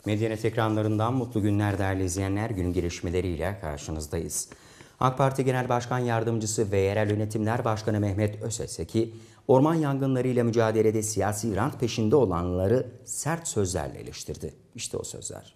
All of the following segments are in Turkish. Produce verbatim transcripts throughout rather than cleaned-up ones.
Medyanet ekranlarından mutlu günler değerli izleyenler. Günün gelişmeleriyle karşınızdayız. AK Parti Genel Başkan Yardımcısı ve Yerel Yönetimler Başkanı Mehmet Özeseki, orman yangınlarıyla mücadelede siyasi rant peşinde olanları sert sözlerle eleştirdi. İşte o sözler.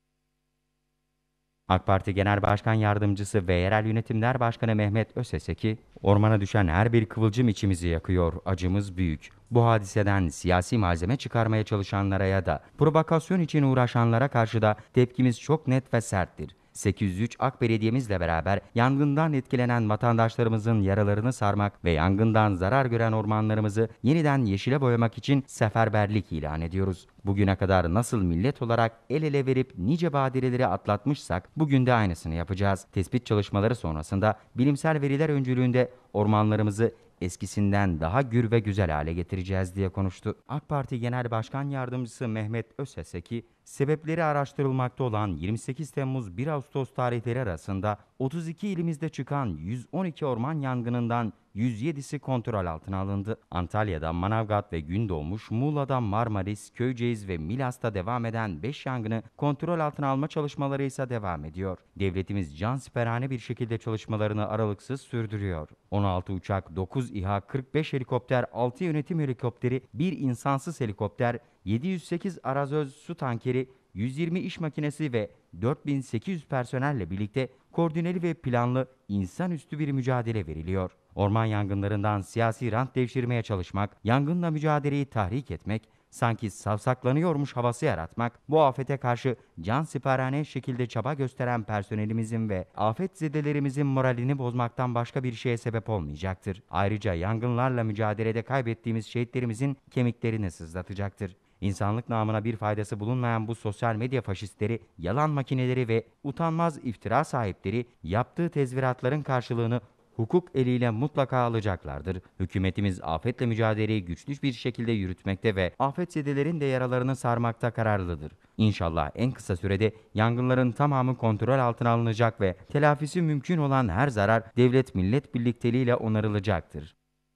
AK Parti Genel Başkan Yardımcısı ve Yerel Yönetimler Başkanı Mehmet Özeseki, ormana düşen her bir kıvılcım içimizi yakıyor, acımız büyük. Bu hadiseden siyasi malzeme çıkarmaya çalışanlara ya da provokasyon için uğraşanlara karşı da tepkimiz çok net ve serttir. sekiz yüz üç AK Belediye'mizle beraber yangından etkilenen vatandaşlarımızın yaralarını sarmak ve yangından zarar gören ormanlarımızı yeniden yeşile boyamak için seferberlik ilan ediyoruz. Bugüne kadar nasıl millet olarak el ele verip nice badireleri atlatmışsak bugün de aynısını yapacağız. Tespit çalışmaları sonrasında bilimsel veriler öncülüğünde ormanlarımızı eskisinden daha gür ve güzel hale getireceğiz diye konuştu. AK Parti Genel Başkan Yardımcısı Mehmet Özeseki, sebepleri araştırılmakta olan yirmi sekiz Temmuz bir Ağustos tarihleri arasında otuz iki ilimizde çıkan yüz on iki orman yangınından yüz yedisi kontrol altına alındı. Antalya'da Manavgat ve Gündoğmuş, Muğla'da Marmaris, Köyceğiz ve Milas'ta devam eden beş yangını kontrol altına alma çalışmaları ise devam ediyor. Devletimiz cansiperhane bir şekilde çalışmalarını aralıksız sürdürüyor. on altı uçak, dokuz İHA, kırk beş helikopter, altı yönetim helikopteri, bir insansız helikopter, yedi yüz sekiz arazöz su tankeri, yüz yirmi iş makinesi ve dört bin sekiz yüz personelle birlikte koordineli ve planlı insanüstü bir mücadele veriliyor. Orman yangınlarından siyasi rant devşirmeye çalışmak, yangınla mücadeleyi tahrik etmek, sanki savsaklanıyormuş havası yaratmak, bu afete karşı cansiperhane şekilde çaba gösteren personelimizin ve afetzedelerimizin moralini bozmaktan başka bir şeye sebep olmayacaktır. Ayrıca yangınlarla mücadelede kaybettiğimiz şehitlerimizin kemiklerini sızlatacaktır. İnsanlık namına bir faydası bulunmayan bu sosyal medya faşistleri, yalan makineleri ve utanmaz iftira sahipleri yaptığı tezviratların karşılığını hukuk eliyle mutlaka alacaklardır. Hükümetimiz afetle mücadeleyi güçlü bir şekilde yürütmekte ve afetzedelerin de yaralarını sarmakta kararlıdır. İnşallah en kısa sürede yangınların tamamı kontrol altına alınacak ve telafisi mümkün olan her zarar devlet millet birlikteliğiyle onarılacaktır.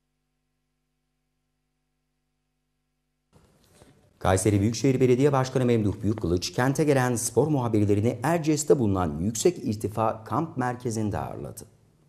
Kayseri Büyükşehir Belediye Başkanı Memduh Büyükkılıç, kente gelen spor muhabirlerini Erciyes'te bulunan Yüksek İrtifa Kamp Merkezi'nde ağırladı.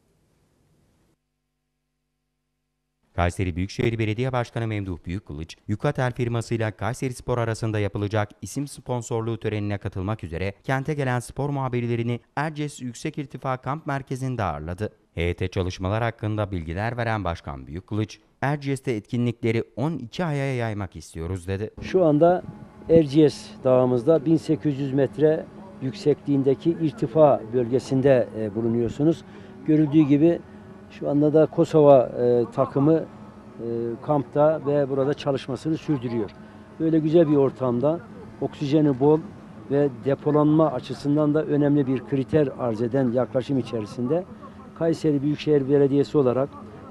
Kayseri Büyükşehir Belediye Başkanı Memduh Büyükkılıç, Yukatel firmasıyla Kayseri Spor arasında yapılacak isim sponsorluğu törenine katılmak üzere kente gelen spor muhabirlerini Erciyes Yüksek İrtifa Kamp Merkezi'nde ağırladı. H T çalışmalar hakkında bilgiler veren Başkan Büyükkılıç, Erciyes'te etkinlikleri on iki aya yaymak istiyoruz dedi. Şu anda Erciyes Dağımızda bin sekiz yüz metre yüksekliğindeki irtifa bölgesinde bulunuyorsunuz. Görüldüğü gibi şu anda da Kosova e, takımı e, kampta ve burada çalışmasını sürdürüyor. Böyle güzel bir ortamda oksijeni bol ve depolanma açısından da önemli bir kriter arz eden yaklaşım içerisinde Kayseri Büyükşehir Belediyesi olarak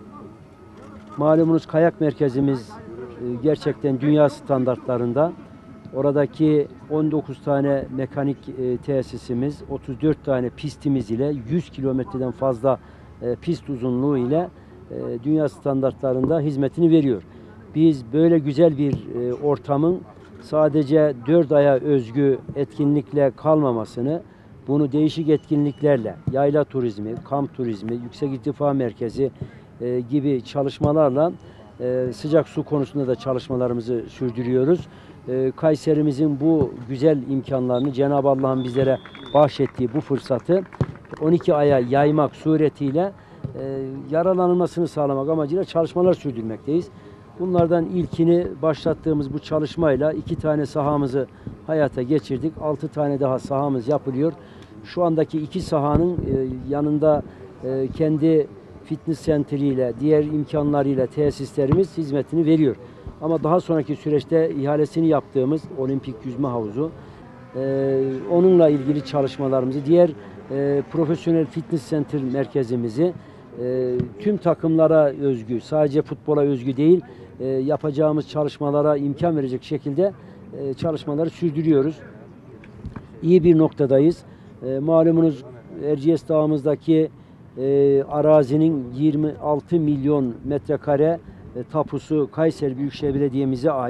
malumunuz kayak merkezimiz e, gerçekten dünya standartlarında. Oradaki on dokuz tane mekanik e, tesisimiz, otuz dört tane pistimiz ile yüz kilometreden fazla pist uzunluğu ile dünya standartlarında hizmetini veriyor. Biz böyle güzel bir ortamın sadece dört aya özgü etkinlikle kalmamasını, bunu değişik etkinliklerle, yayla turizmi, kamp turizmi, yüksek irtifa merkezi gibi çalışmalarla sıcak su konusunda da çalışmalarımızı sürdürüyoruz. Kayserimizin bu güzel imkanlarını Cenab-ı Allah'ın bizlere bahşettiği bu fırsatı on iki aya yaymak suretiyle e, yararlanılmasını sağlamak amacıyla çalışmalar sürdürmekteyiz. Bunlardan ilkini başlattığımız bu çalışmayla iki tane sahamızı hayata geçirdik. Altı tane daha sahamız yapılıyor. Şu andaki iki sahanın e, yanında e, kendi fitness centeriyle, diğer imkanlarıyla tesislerimiz hizmetini veriyor. Ama daha sonraki süreçte ihalesini yaptığımız olimpik yüzme havuzu, e, onunla ilgili çalışmalarımızı, diğer E, profesyonel fitness center merkezimizi e, tüm takımlara özgü, sadece futbola özgü değil, e, yapacağımız çalışmalara imkan verecek şekilde e, çalışmaları sürdürüyoruz. İyi bir noktadayız. E, malumunuz Erciyes Dağımızdaki e, arazinin yirmi altı milyon metrekare e, tapusu Kayseri Büyükşehir Belediye'mize ait.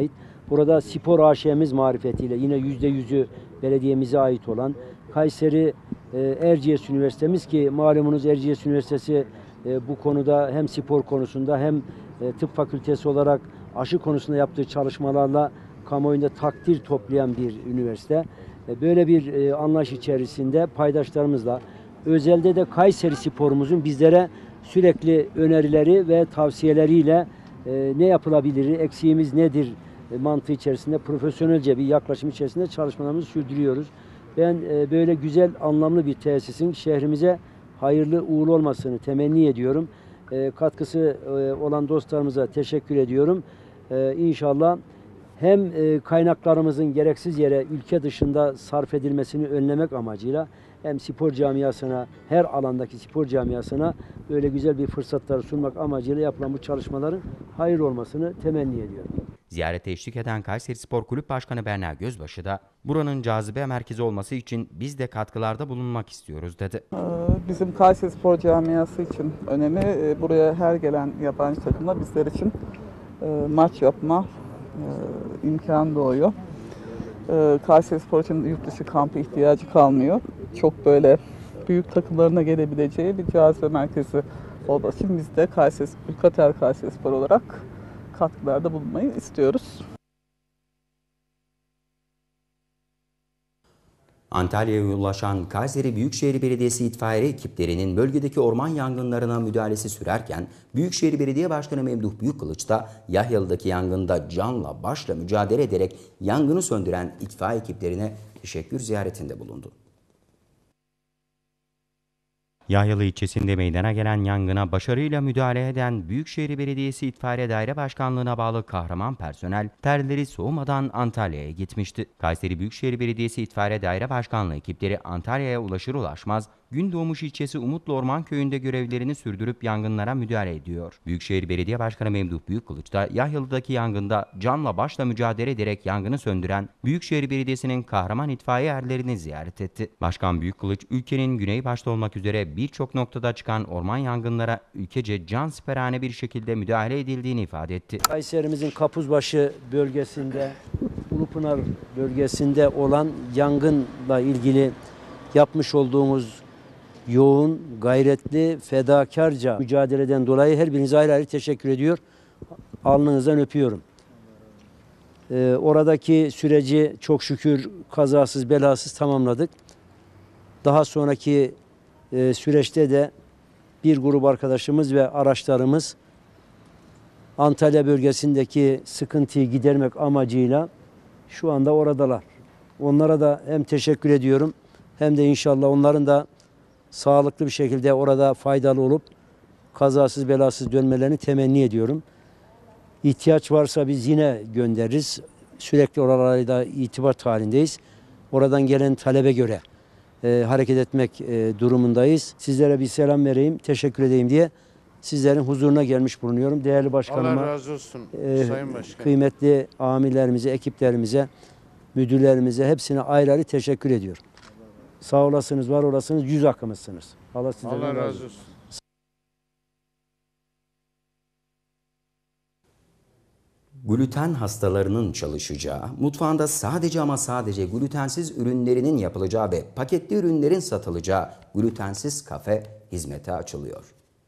Burada Spor A Ş'miz marifetiyle yine yüzde yüzü belediyemize ait olan Kayseri e, Erciyes Üniversitemiz ki malumunuz Erciyes Üniversitesi e, bu konuda hem spor konusunda hem e, tıp fakültesi olarak aşı konusunda yaptığı çalışmalarla kamuoyunda takdir toplayan bir üniversite. E, böyle bir e, anlayış içerisinde paydaşlarımızla özelde de Kayseri sporumuzun bizlere sürekli önerileri ve tavsiyeleriyle e, ne yapılabilir, eksiğimiz nedir e, mantığı içerisinde profesyonelce bir yaklaşım içerisinde çalışmalarımızı sürdürüyoruz. Ben e, böyle güzel, anlamlı bir tesisin şehrimize hayırlı uğurlu olmasını temenni ediyorum. E, katkısı e, olan dostlarımıza teşekkür ediyorum. E, İnşallah hem e, kaynaklarımızın gereksiz yere ülke dışında sarf edilmesini önlemek amacıyla hem spor camiasına, her alandaki spor camiasına böyle güzel bir fırsatlar sunmak amacıyla yapılan bu çalışmaların hayır olmasını temenni ediyorum. Ziyarete eşlik eden Kayserispor Kulüp Başkanı Berna Gözbaşı da buranın cazibe merkezi olması için biz de katkılarda bulunmak istiyoruz dedi. Bizim Kayserispor camiası için önemi, buraya her gelen yabancı takımla bizler için maç yapma imkanı doğuyor. Kayserispor için yurt dışı kampı ihtiyacı kalmıyor. Çok böyle büyük takımlarına gelebileceği bir cazibe merkezi olması için biz de Kayseri, Ülkater Kayserispor olarak katkılarda bulunmayı istiyoruz. Antalya'ya ulaşan Kayseri Büyükşehir Belediyesi itfaiye ekiplerinin bölgedeki orman yangınlarına müdahalesi sürerken Büyükşehir Belediye Başkanı Memduh Büyükkılıç da Yahyalı'daki yangında canla başla mücadele ederek yangını söndüren itfaiye ekiplerine teşekkür ziyaretinde bulundu. Yahyalı ilçesinde meydana gelen yangına başarıyla müdahale eden Büyükşehir Belediyesi İtfaiye Daire Başkanlığı'na bağlı kahraman personel terleri soğumadan Antalya'ya gitmişti. Kayseri Büyükşehir Belediyesi İtfaiye Daire Başkanlığı ekipleri Antalya'ya ulaşır ulaşmaz Gündoğmuş ilçesi Umutlu Orman Köyü'nde görevlerini sürdürüp yangınlara müdahale ediyor. Büyükşehir Belediye Başkanı Memduh Büyükkılıç da Yahyalı'daki yangında canla başla mücadele ederek yangını söndüren Büyükşehir Belediyesi'nin kahraman itfaiye erlerini ziyaret etti. Başkan Büyükkılıç, ülkenin güney başta olmak üzere birçok noktada çıkan orman yangınlara ülkece cansiperane bir şekilde müdahale edildiğini ifade etti. Kayserimizin Kapuzbaşı bölgesinde, Ulupınar bölgesinde olan yangınla ilgili yapmış olduğumuz yoğun, gayretli, fedakarca mücadeleden dolayı her birinize ayrı ayrı teşekkür ediyor. Alnınızdan öpüyorum. Ee, oradaki süreci çok şükür kazasız belasız tamamladık. Daha sonraki e, süreçte de bir grup arkadaşımız ve araçlarımız Antalya bölgesindeki sıkıntıyı gidermek amacıyla şu anda oradalar. Onlara da hem teşekkür ediyorum hem de inşallah onların da sağlıklı bir şekilde orada faydalı olup kazasız belasız dönmelerini temenni ediyorum. İhtiyaç varsa biz yine göndeririz. Sürekli oralarla irtibat halindeyiz. Oradan gelen talebe göre e, hareket etmek e, durumundayız. Sizlere bir selam vereyim, teşekkür edeyim diye sizlerin huzuruna gelmiş bulunuyorum. Değerli başkanıma, Allah razı olsun e, Sayın Başkan. Kıymetli amirlerimize, ekiplerimize, müdürlerimize hepsine ayrı ayrı teşekkür ediyorum. Sağ olasınız, var olasınız, yüz akımızsınız. Allah sizden Allah razı razı olsun. olsun. Gluten hastalarının çalışacağı, mutfağında sadece ama sadece glutensiz ürünlerinin yapılacağı ve paketli ürünlerin satılacağı glutensiz kafe hizmete açılıyor.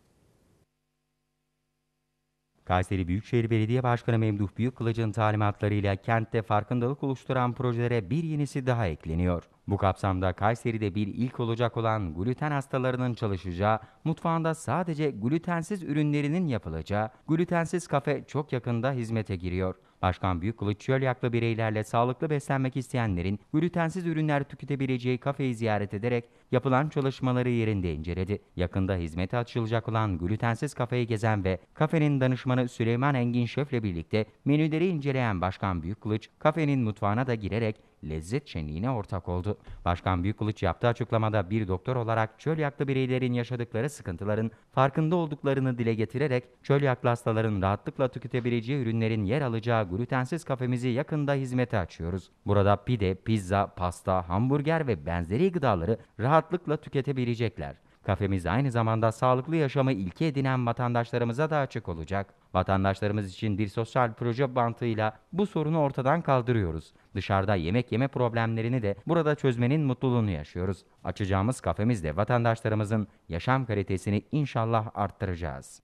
Kayseri Büyükşehir Belediye Başkanı Memduh Büyükkılıç'ın talimatlarıyla kentte farkındalık oluşturan projelere bir yenisi daha ekleniyor. Bu kapsamda Kayseri'de bir ilk olacak olan gluten hastalarının çalışacağı, mutfağında sadece glutensiz ürünlerinin yapılacağı glutensiz kafe çok yakında hizmete giriyor. Başkan Büyükkılıç, çölyaklı bireylerle sağlıklı beslenmek isteyenlerin glutensiz ürünler tüketebileceği kafeyi ziyaret ederek yapılan çalışmaları yerinde inceledi. Yakında hizmete açılacak olan glutensiz kafeyi gezen ve kafenin danışmanı Süleyman Engin Şef'le birlikte menüleri inceleyen Başkan Büyükkılıç, kafenin mutfağına da girerek lezzet şenliğine ortak oldu. Başkan Büyükkılıç yaptığı açıklamada bir doktor olarak çölyaklı bireylerin yaşadıkları sıkıntıların farkında olduklarını dile getirerek çölyaklı hastaların rahatlıkla tüketebileceği ürünlerin yer alacağı glutensiz kafemizi yakında hizmete açıyoruz. Burada pide, pizza, pasta, hamburger ve benzeri gıdaları rahatlıkla tüketebilecekler. Kafemiz aynı zamanda sağlıklı yaşamı ilke edinen vatandaşlarımıza da açık olacak. Vatandaşlarımız için bir sosyal proje mantığıyla bu sorunu ortadan kaldırıyoruz. Dışarıda yemek yeme problemlerini de burada çözmenin mutluluğunu yaşıyoruz. Açacağımız kafemizde vatandaşlarımızın yaşam kalitesini inşallah arttıracağız.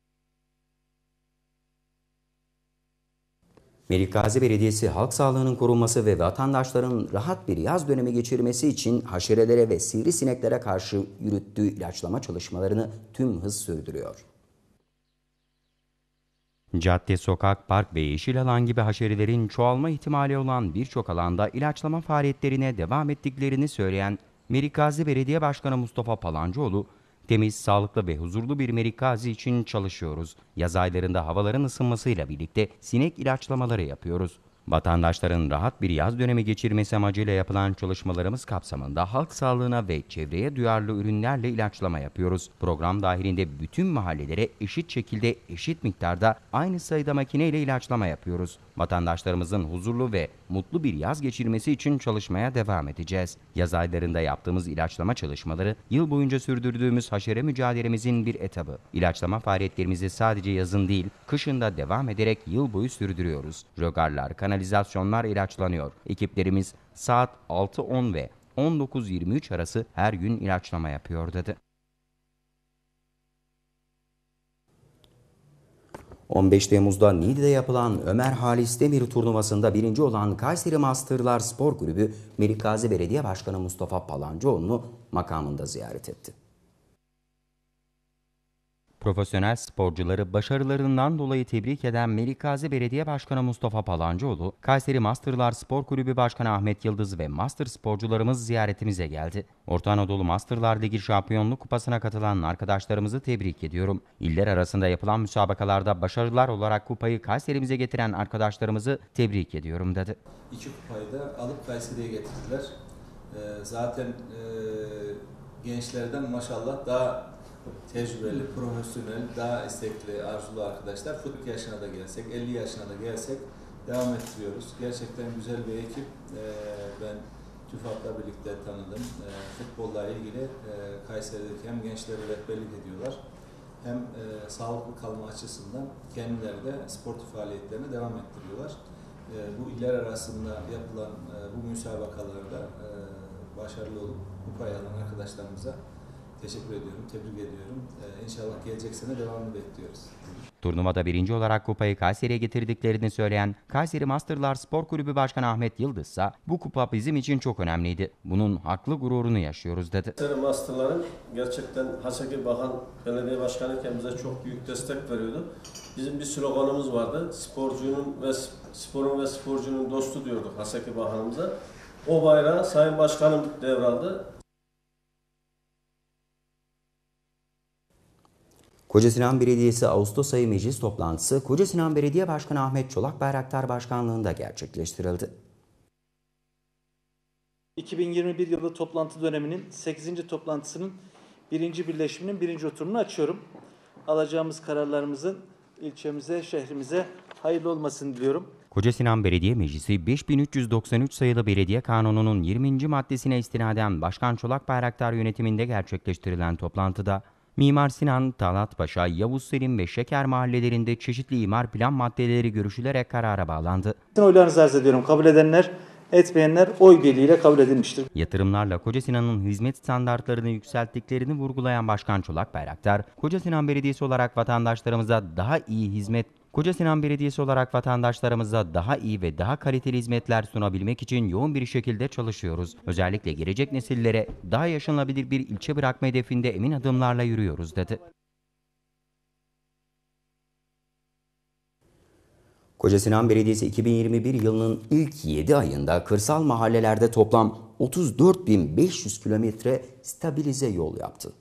Melikgazi Belediyesi halk sağlığının korunması ve vatandaşların rahat bir yaz dönemi geçirmesi için haşerelere ve sivrisineklere karşı yürüttüğü ilaçlama çalışmalarını tüm hız sürdürüyor. Cadde, sokak, park ve yeşil alan gibi haşerelerin çoğalma ihtimali olan birçok alanda ilaçlama faaliyetlerine devam ettiklerini söyleyen Melikgazi Belediye Başkanı Mustafa Palancıoğlu, temiz, sağlıklı ve huzurlu bir Melikgazi için çalışıyoruz. Yaz aylarında havaların ısınmasıyla birlikte sinek ilaçlamaları yapıyoruz. Vatandaşların rahat bir yaz dönemi geçirmesi amacıyla yapılan çalışmalarımız kapsamında halk sağlığına ve çevreye duyarlı ürünlerle ilaçlama yapıyoruz. Program dahilinde bütün mahallelere eşit şekilde eşit miktarda aynı sayıda makineyle ilaçlama yapıyoruz. Vatandaşlarımızın huzurlu ve mutlu bir yaz geçirmesi için çalışmaya devam edeceğiz. Yaz aylarında yaptığımız ilaçlama çalışmaları yıl boyunca sürdürdüğümüz haşere mücadelemizin bir etabı. İlaçlama faaliyetlerimizi sadece yazın değil, kışın da devam ederek yıl boyu sürdürüyoruz. Rögarlar, kanalizasyonlar ilaçlanıyor. Ekiplerimiz saat altı on ve on dokuz yirmi üç arası her gün ilaçlama yapıyor dedi. on beş Temmuz'da Niğde'de yapılan Ömer Halis Demir turnuvasında birinci olan Kayseri Masterlar Spor Kulübü Melikgazi Belediye Başkanı Mustafa Palancıoğlu'nu makamında ziyaret etti. Profesyonel sporcuları başarılarından dolayı tebrik eden Melikgazi Belediye Başkanı Mustafa Palancıoğlu, Kayseri Masterlar Spor Kulübü Başkanı Ahmet Yıldız ve master sporcularımız ziyaretimize geldi. Orta Anadolu Masterlar Ligi Şampiyonluk Kupası'na katılan arkadaşlarımızı tebrik ediyorum. İller arasında yapılan müsabakalarda başarılar olarak kupayı Kayserimize getiren arkadaşlarımızı tebrik ediyorum dedi. İki kupayı da alıp Kayseri'ye getirdiler. Ee, zaten e, gençlerden maşallah daha tecrübeli, profesyonel, daha istekli, arzulu arkadaşlar. kırk yaşına da gelsek, elli yaşına da gelsek devam ettiriyoruz. Gerçekten güzel bir ekip. Ee, ben TÜFAP'la birlikte tanıdım. Ee, futbolla ilgili e, Kayseri'deki hem gençleri rehberlik ediyorlar, hem e, sağlıklı kalma açısından kendileri de sportif faaliyetlerine devam ettiriyorlar. E, bu iller arasında yapılan e, bu müsabakalarda e, başarılı olup kupayı alan arkadaşlarımıza teşekkür ediyorum, tebrik ediyorum. Ee, inşallah gelecek sene devamını bekliyoruz. Turnuvada birinci olarak kupayı Kayseri'ye getirdiklerini söyleyen Kayseri Masterlar Spor Kulübü Başkanı Ahmet Yıldız ise bu kupa bizim için çok önemliydi. Bunun haklı gururunu yaşıyoruz dedi. Kayseri Masterların gerçekten Haseki Bakan belediye başkanıyken bize çok büyük destek veriyordu. Bizim bir sloganımız vardı. Sporcunun ve sporun ve sporcunun dostu diyorduk Haseki Bakanımıza. O bayrağı Sayın Başkanım devraldı. Kocasinan Belediyesi Ağustos ayı meclis toplantısı Kocasinan Belediye Başkanı Ahmet Çolak Bayraktar Başkanlığında gerçekleştirildi. iki bin yirmi bir yılı toplantı döneminin sekizinci toplantısının birinci birleşiminin birinci oturumunu açıyorum. Alacağımız kararlarımızın ilçemize, şehrimize hayırlı olmasını diliyorum. Kocasinan Belediye Meclisi beş bin üç yüz doksan üç sayılı Belediye Kanunu'nun yirminci maddesine istinaden Başkan Çolak Bayraktar yönetiminde gerçekleştirilen toplantıda Mimar Sinan, Talatpaşa, Yavuz Selim ve Şeker mahallelerinde çeşitli imar plan maddeleri görüşülerek karara bağlandı. Oylarınızı arz ediyorum. Kabul edenler, etmeyenler oy birliğiyle kabul edilmiştir. Yatırımlarla Kocasinan'ın hizmet standartlarını yükselttiklerini vurgulayan Başkan Çolak Bayraktar, Kocasinan Belediyesi olarak vatandaşlarımıza daha iyi hizmet Kocasinan Belediyesi olarak vatandaşlarımıza daha iyi ve daha kaliteli hizmetler sunabilmek için yoğun bir şekilde çalışıyoruz. Özellikle gelecek nesillere daha yaşanılabilir bir ilçe bırakma hedefinde emin adımlarla yürüyoruz dedi. Kocasinan Belediyesi iki bin yirmi bir yılının ilk yedi ayında kırsal mahallelerde toplam otuz dört bin beş yüz kilometre stabilize yol yaptı.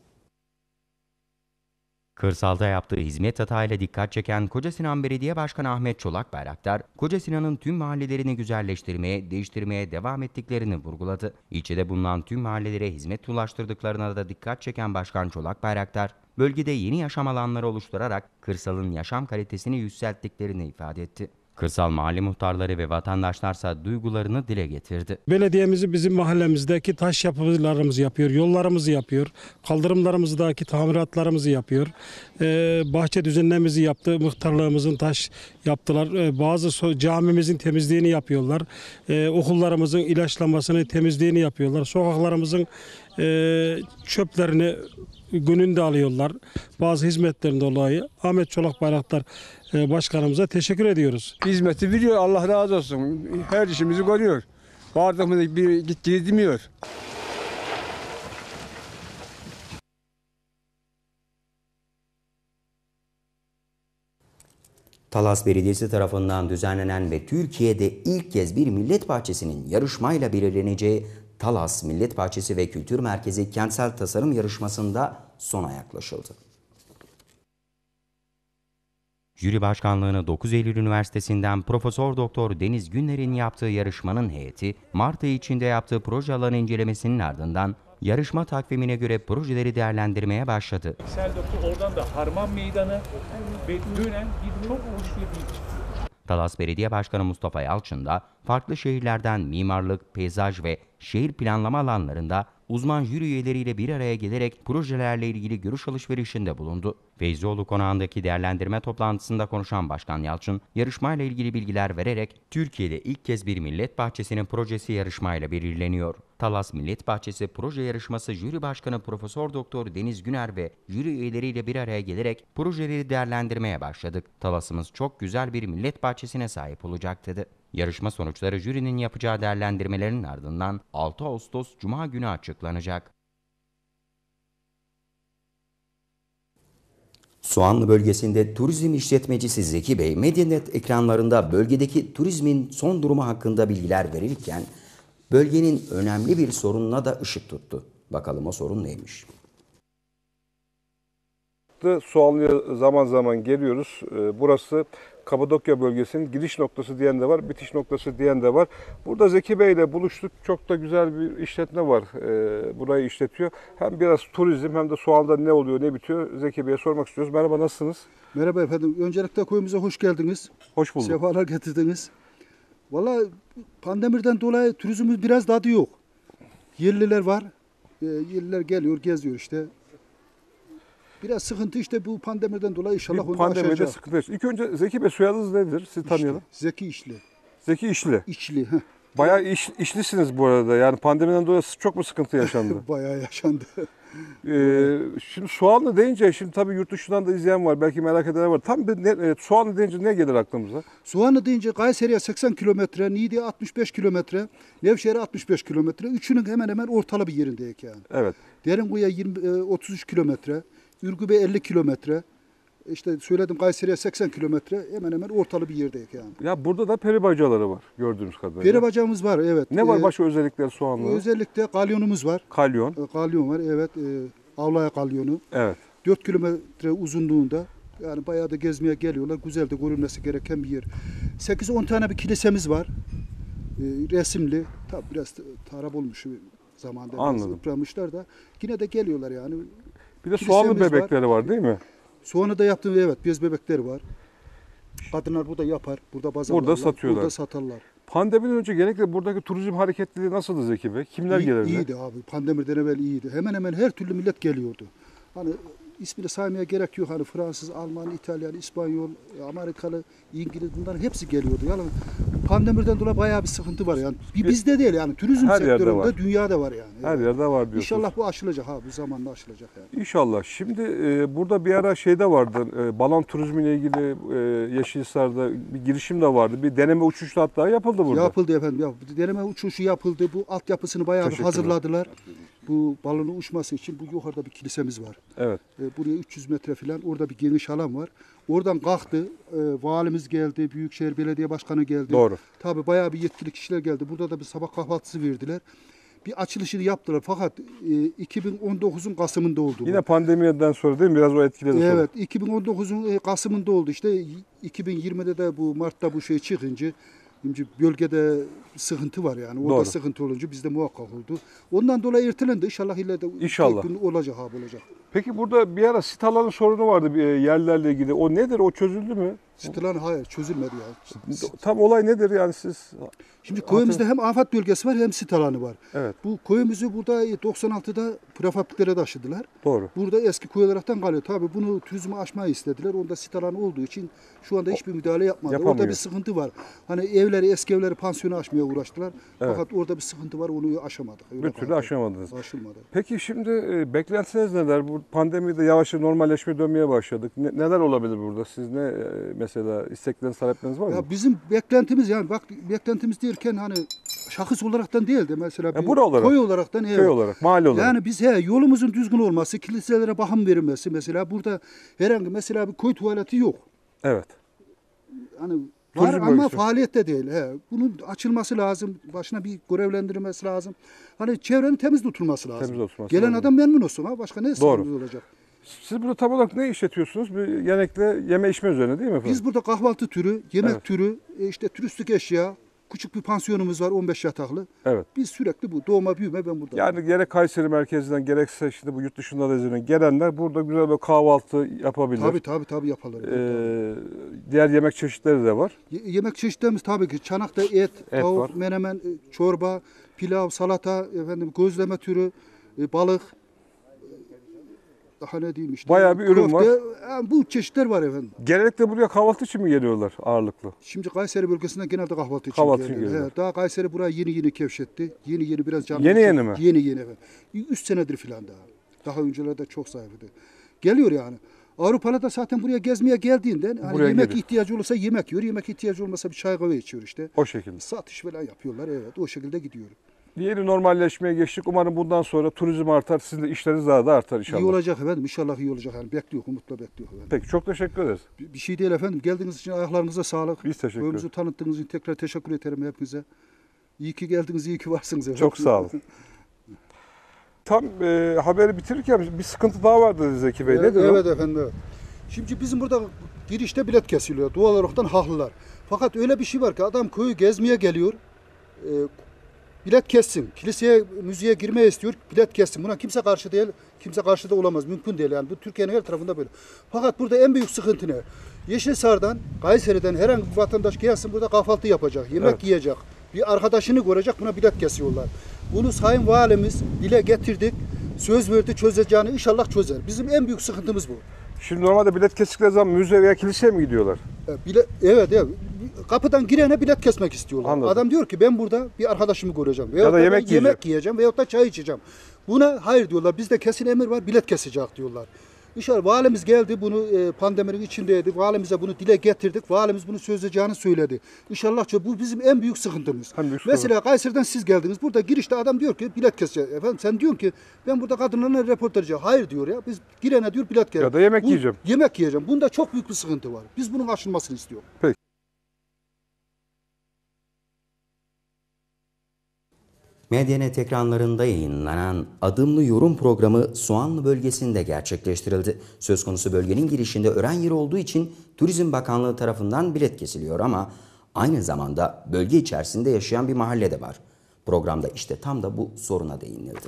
Kırsalda yaptığı hizmet hatayla dikkat çeken Kocasinan Belediye Başkanı Ahmet Çolak Bayraktar, Kocasinan'ın tüm mahallelerini güzelleştirmeye, değiştirmeye devam ettiklerini vurguladı. İlçede bulunan tüm mahallelere hizmet ulaştırdıklarına da dikkat çeken Başkan Çolak Bayraktar, bölgede yeni yaşam alanları oluşturarak kırsalın yaşam kalitesini yükselttiklerini ifade etti. Kırsal mahalle muhtarları ve vatandaşlarsa duygularını dile getirdi. Belediyemizi bizim mahallemizdeki taş yapılarımızı yapıyor, yollarımızı yapıyor, kaldırımlarımızdaki tamiratlarımızı yapıyor. Ee, bahçe düzenlememizi yaptı, muhtarlığımızın taş yaptılar. Ee, bazı so- camimizin temizliğini yapıyorlar. Ee, okullarımızın ilaçlamasını, temizliğini yapıyorlar. Sokaklarımızın e, çöplerini gününde alıyorlar. Bazı hizmetlerin dolayı Ahmet Çolak Bayraktar e, Başkanımıza teşekkür ediyoruz. Hizmeti veriyor, Allah razı olsun. Her işimizi görüyor. Vardığımızda bir gittiği demiyor. Talas Belediyesi tarafından düzenlenen ve Türkiye'de ilk kez bir millet bahçesinin yarışmayla belirleneceği Talas Millet Bahçesi ve Kültür Merkezi Kentsel Tasarım Yarışması'nda sona yaklaşıldı. Jüri başkanlığını dokuz Eylül Üniversitesi'nden Profesör Doktor Deniz Günler'in yaptığı yarışmanın heyeti, Mart ayı içinde yaptığı proje alanı incelemesinin ardından yarışma takvimine göre projeleri değerlendirmeye başladı. Yüksel Doktor oradan da Harman Meydanı ve dönen bir çok hoş bir ilçe. Talas Belediye Başkanı Mustafa Yalçın da farklı şehirlerden mimarlık, peyzaj ve şehir planlama alanlarında uzman jüri üyeleriyle bir araya gelerek projelerle ilgili görüş alışverişinde bulundu. Feyzioğlu Konağı'ndaki değerlendirme toplantısında konuşan Başkan Yalçın, yarışmayla ilgili bilgiler vererek Türkiye'de ilk kez bir millet bahçesinin projesi yarışmayla belirleniyor. Talas Millet Bahçesi Proje Yarışması Jüri Başkanı Profesör Doktor Deniz Güner ve jüri üyeleriyle bir araya gelerek projeleri değerlendirmeye başladık. Talas'ımız çok güzel bir millet bahçesine sahip olacak dedi. Yarışma sonuçları jürinin yapacağı değerlendirmelerin ardından altı Ağustos Cuma günü açıklanacak. Soğanlı bölgesinde turizm işletmecisi Zeki Bey, Medyanet ekranlarında bölgedeki turizmin son durumu hakkında bilgiler verirken bölgenin önemli bir sorununa da ışık tuttu. Bakalım o sorun neymiş? Soğanlı'ya zaman zaman geliyoruz. Burası Kapadokya bölgesinin giriş noktası diyen de var, bitiş noktası diyen de var. Burada Zeki Bey ile buluştuk. Çok da güzel bir işletme var. Burayı işletiyor. Hem biraz turizm hem de Soğan'da ne oluyor, ne bitiyor Zeki Bey'e sormak istiyoruz. Merhaba, nasılsınız? Merhaba efendim. Öncelikle köyümüze hoş geldiniz. Hoş bulduk. Sefalar getirdiniz. Valla pandemiden dolayı turizmimiz biraz tadı yok. Yerliler var. Yerliler geliyor, geziyor işte. Biraz sıkıntı işte bu pandemiden dolayı inşallah onu aşacak. Pandemide sıkıntı. İlk önce Zeki Bey, soyadınız nedir? Sizi tanıyalım. İşli, Zeki İşli. Zeki İşli. İşli. Heh. Bayağı iş, işlisiniz bu arada. Yani pandemiden dolayı çok mu sıkıntı yaşandı? Bayağı yaşandı. Ee, şimdi Soğanlı deyince, şimdi tabii yurt dışından da izleyen var. Belki merak edenler var. Tam bir ne, e, Soğanlı deyince ne gelir aklımıza? Soğanlı deyince Kayseri'ye seksen kilometre, Niğde'ye altmış beş kilometre, Nevşehir'e altmış beş kilometre. Üçünün hemen hemen ortalı bir yerindeyiz yani. Evet. Derinkuyu'ya yirmi, otuz üç kilometre, Ürgüp'e elli kilometre. İşte söyledim Kayseri'ye seksen kilometre, hemen hemen ortalı bir yerdeyiz yani. Ya burada da peri bacaları var gördüğümüz kadarıyla. Peri bacamız var, evet. Ne var ee, başka özellikleri Soğanlı'da? Özellikle kalyonumuz var. Kalyon. E, kalyon var, evet. E, Avlaya kalyonu. Evet. dört kilometre uzunluğunda. Yani bayağı da gezmeye geliyorlar. Güzel de görülmesi gereken bir yer. sekiz on tane bir kilisemiz var. E, resimli. Tabi biraz taraf olmuş zamanda. Anladım. Yıpramışlar da. Yine de geliyorlar yani. Bir de Soğanlı bebekleri var. var değil mi? Soğanlı'da yaptığım, evet, bez bebekleri var. Kadınlar burada yapar. Burada pazarlarlar. Burada satıyorlar. Burada satarlar. Pandemiden önce genellikle buradaki turizm hareketliliği nasıldı Zeki Bey? Kimler İyi, gelirdi? İyiydi abi. Pandemiden evvel iyiydi. Hemen hemen her türlü millet geliyordu. Hani ismini saymaya gerek yok. Hani Fransız, Alman, İtalyan, İspanyol, Amerikalı, İngiliz, bunların hepsi geliyordu. Yani pandemiden dolayı bayağı bir sıkıntı var yani. Bizde değil yani. Turizm her sektöründe dünyada var yani. Her evet. yerde var diyorsunuz. İnşallah bu aşılacak ha. Bu zamanla aşılacak yani. İnşallah. Şimdi e, burada bir ara şeyde vardı. E, balon turizmiyle ilgili e, Yeşilhisar'da bir girişim de vardı. Bir deneme uçuşu hatta yapıldı burada. Yapıldı efendim. Ya, deneme uçuşu yapıldı. Bu altyapısını bayağı bir hazırladılar. Bu balonun uçması için bu yukarıda bir kilisemiz var. Evet. E, buraya üç yüz metre falan, orada bir geniş alan var. Oradan kalktı, e, valimiz geldi, Büyükşehir Belediye Başkanı geldi. Doğru. Tabii bayağı bir yetkili kişiler geldi. Burada da bir sabah kahvaltısı verdiler. Bir açılışını yaptılar fakat e, iki bin on dokuzun Kasım'ında oldu. Yine bu. Pandemiden sonra değil mi? Biraz o etkiledi sonra. Evet, iki bin on dokuzun e, Kasım'ında oldu. İşte iki bin yirmide de bu Mart'ta bu şey çıkınca, şimdi bölgede sıkıntı var yani. Orada Doğru. sıkıntı olunca bizde muhakkak oldu. Ondan dolayı ertelendi. İnşallah ileride İnşallah. gün olacak, ha olacak. Peki burada bir ara sit alanı sorunu vardı bir yerlerle ilgili. O nedir? O çözüldü mü? Sit alanı hayır çözülmedi ya. Tam olay nedir yani siz? Şimdi köyümüzde hem afet bölgesi var hem sit alanı var. Evet. Bu köyümüzü burada doksan altıda prefabriklere taşıdılar. Doğru. Burada eski köy olaraktan kalıyor. Tabii bunu turizme açmayı istediler. Onda sit alanı olduğu için şu anda hiçbir müdahale yapmadı. Yapamıyor. Orada bir sıkıntı var. Hani evleri, eski evleri pansiyonu açmaya uğraştılar. Evet. Fakat orada bir sıkıntı var. Onu aşamadık. Öyle Bir türlü kaldı. aşamadınız. Aşılmadı. Peki şimdi e, beklentiniz neler? Bu pandemide yavaş yavaş normalleşmeye dönmeye başladık. Ne, neler olabilir burada? Siz ne e, mesela istekleriniz, talepleriniz var mı? Ya bizim beklentimiz yani bak beklentimiz derken hani şahıs olaraktan değil de mesela Ya bir bura olarak, köy olaraktan evet. köy olarak, mahalle olarak. Yani biz he, yolumuzun düzgün olması, kiliselere bakım verilmesi mesela burada herhangi mesela bir köy tuvaleti yok. Evet. Hani var Turizm ama bölgesi. faaliyette değil. He. Bunun açılması lazım. Başına bir görevlendirilmesi lazım. Hani çevrenin temiz tutulması lazım. Temiz tutulması Gelen lazım. adam memnun olsun ha. Başka ne Doğru. sıkıntı olacak? Siz burada tam olarak ne işletiyorsunuz? Bir genellikle yeme içme üzerine değil mi efendim? Biz burada kahvaltı türü, yemek Evet. türü, e, işte turistik eşya, küçük bir pansiyonumuz var on beş yataklı. Evet. Biz sürekli bu doğma büyüme ben burada. Yani gerek Kayseri merkezinden gerekse işte bu yurt dışında da izlenen gelenler burada güzel bir kahvaltı yapabilir. Tabii tabii tabii yapalım. Ee, diğer yemek çeşitleri de var. Ye- yemek çeşitlerimiz tabii ki çanakta et, Et tavuk, var. menemen, e, çorba, pilav, salata, efendim gözleme türü, e, balık. Daha ne diyeyim işte. Bayağı bir ürün var. Yani bu çeşitler var efendim. Genellikle buraya kahvaltı için mi geliyorlar ağırlıklı? Şimdi Kayseri bölgesinden genelde kahvaltı için Kahvaltı için geliyor. geliyorlar. He, daha Kayseri buraya yeni yeni kevşetti. Yeni yeni biraz canlı. Yeni yeni mi? Yeni yeni efendim. Üç senedir filan daha. Daha öncelerde çok sayfıydı. Geliyor yani. Avrupalı da zaten buraya gezmeye geldiğinden hani Buraya yemek geliyor. ihtiyacı olursa yemek yiyor. Yemek ihtiyacı olmasa bir çay kahve içiyor işte. O şekilde. Satış falan yapıyorlar evet. O şekilde gidiyor. Yeni normalleşmeye geçtik. Umarım bundan sonra turizm artar. Sizin de işleriniz daha da artar inşallah. İyi olacak efendim. İnşallah iyi olacak. Yani bekliyor, umutla bekliyor efendim. Peki çok teşekkür ederiz. Bir, bir şey değil efendim. Geldiğiniz için ayaklarınıza sağlık. Biz teşekkür ederiz. Köyümüzü tanıttığınız için tekrar teşekkür ederim hepinize. İyi ki geldiniz, iyi ki varsınız efendim. Çok sağ olun. Tam e, haberi bitirirken bir sıkıntı daha vardı Zeki Bey. Evet, Nedir o? evet efendim. Evet. Şimdi bizim burada girişte bilet kesiliyor. Doğal olaraktan haklılar. Fakat öyle bir şey var ki adam köyü gezmeye geliyor. E, bilet kessin. Kiliseye, müziğe girmeye istiyor. Bilet kessin. Buna kimse karşı değil. Kimse karşı da olamaz. Mümkün değil yani. Bu Türkiye'nin her tarafında böyle. Fakat burada en büyük sıkıntı ne? Yeşilsar'dan, Kayseri'den herhangi bir vatandaş gelsin burada kahvaltı yapacak. Yemek Evet. yiyecek. Bir arkadaşını görecek. Buna bilet kesiyorlar. Bunu Sayın Valimiz dile getirdik. Söz verdi çözeceğini inşallah çözer. Bizim en büyük sıkıntımız bu. Şimdi normalde bilet kestikleri zaman müze veya kiliseye mi gidiyorlar? E, Bile, evet, evet. Kapıdan girene bilet kesmek istiyorlar. Anladım. Adam diyor ki ben burada bir arkadaşımı göreceğim. Ya da ben yemek yemek yiyecek. yiyeceğim veyahut da çay içeceğim. Buna hayır diyorlar. Bizde kesin emir var. Bilet kesecek diyorlar. İnşallah valimiz geldi. Bunu e, pandeminin içindeydi. Valimize bunu dile getirdik. Valimiz bunu çözeceğini söyledi. İnşallah bu bizim en büyük sıkıntımız. En büyük Mesela Kayseri'den siz geldiniz. Burada girişte adam diyor ki bilet kesecek. Efendim sen diyorsun ki ben burada kadınlarla röportaj yapacağım. Hayır diyor ya. Biz girene diyor bilet kesecek. Ya da yemek Bu- yiyeceğim. Yemek yiyeceğim. Bunda çok büyük bir sıkıntı var. Biz bunun aşılmasını istiyoruz. Medyanet ekranlarında yayınlanan Adımlı Yorum programı Soğanlı bölgesinde gerçekleştirildi. Söz konusu bölgenin girişinde öğren yeri olduğu için Turizm Bakanlığı tarafından bilet kesiliyor ama aynı zamanda bölge içerisinde yaşayan bir mahalle de var. Programda işte tam da bu soruna değinildi.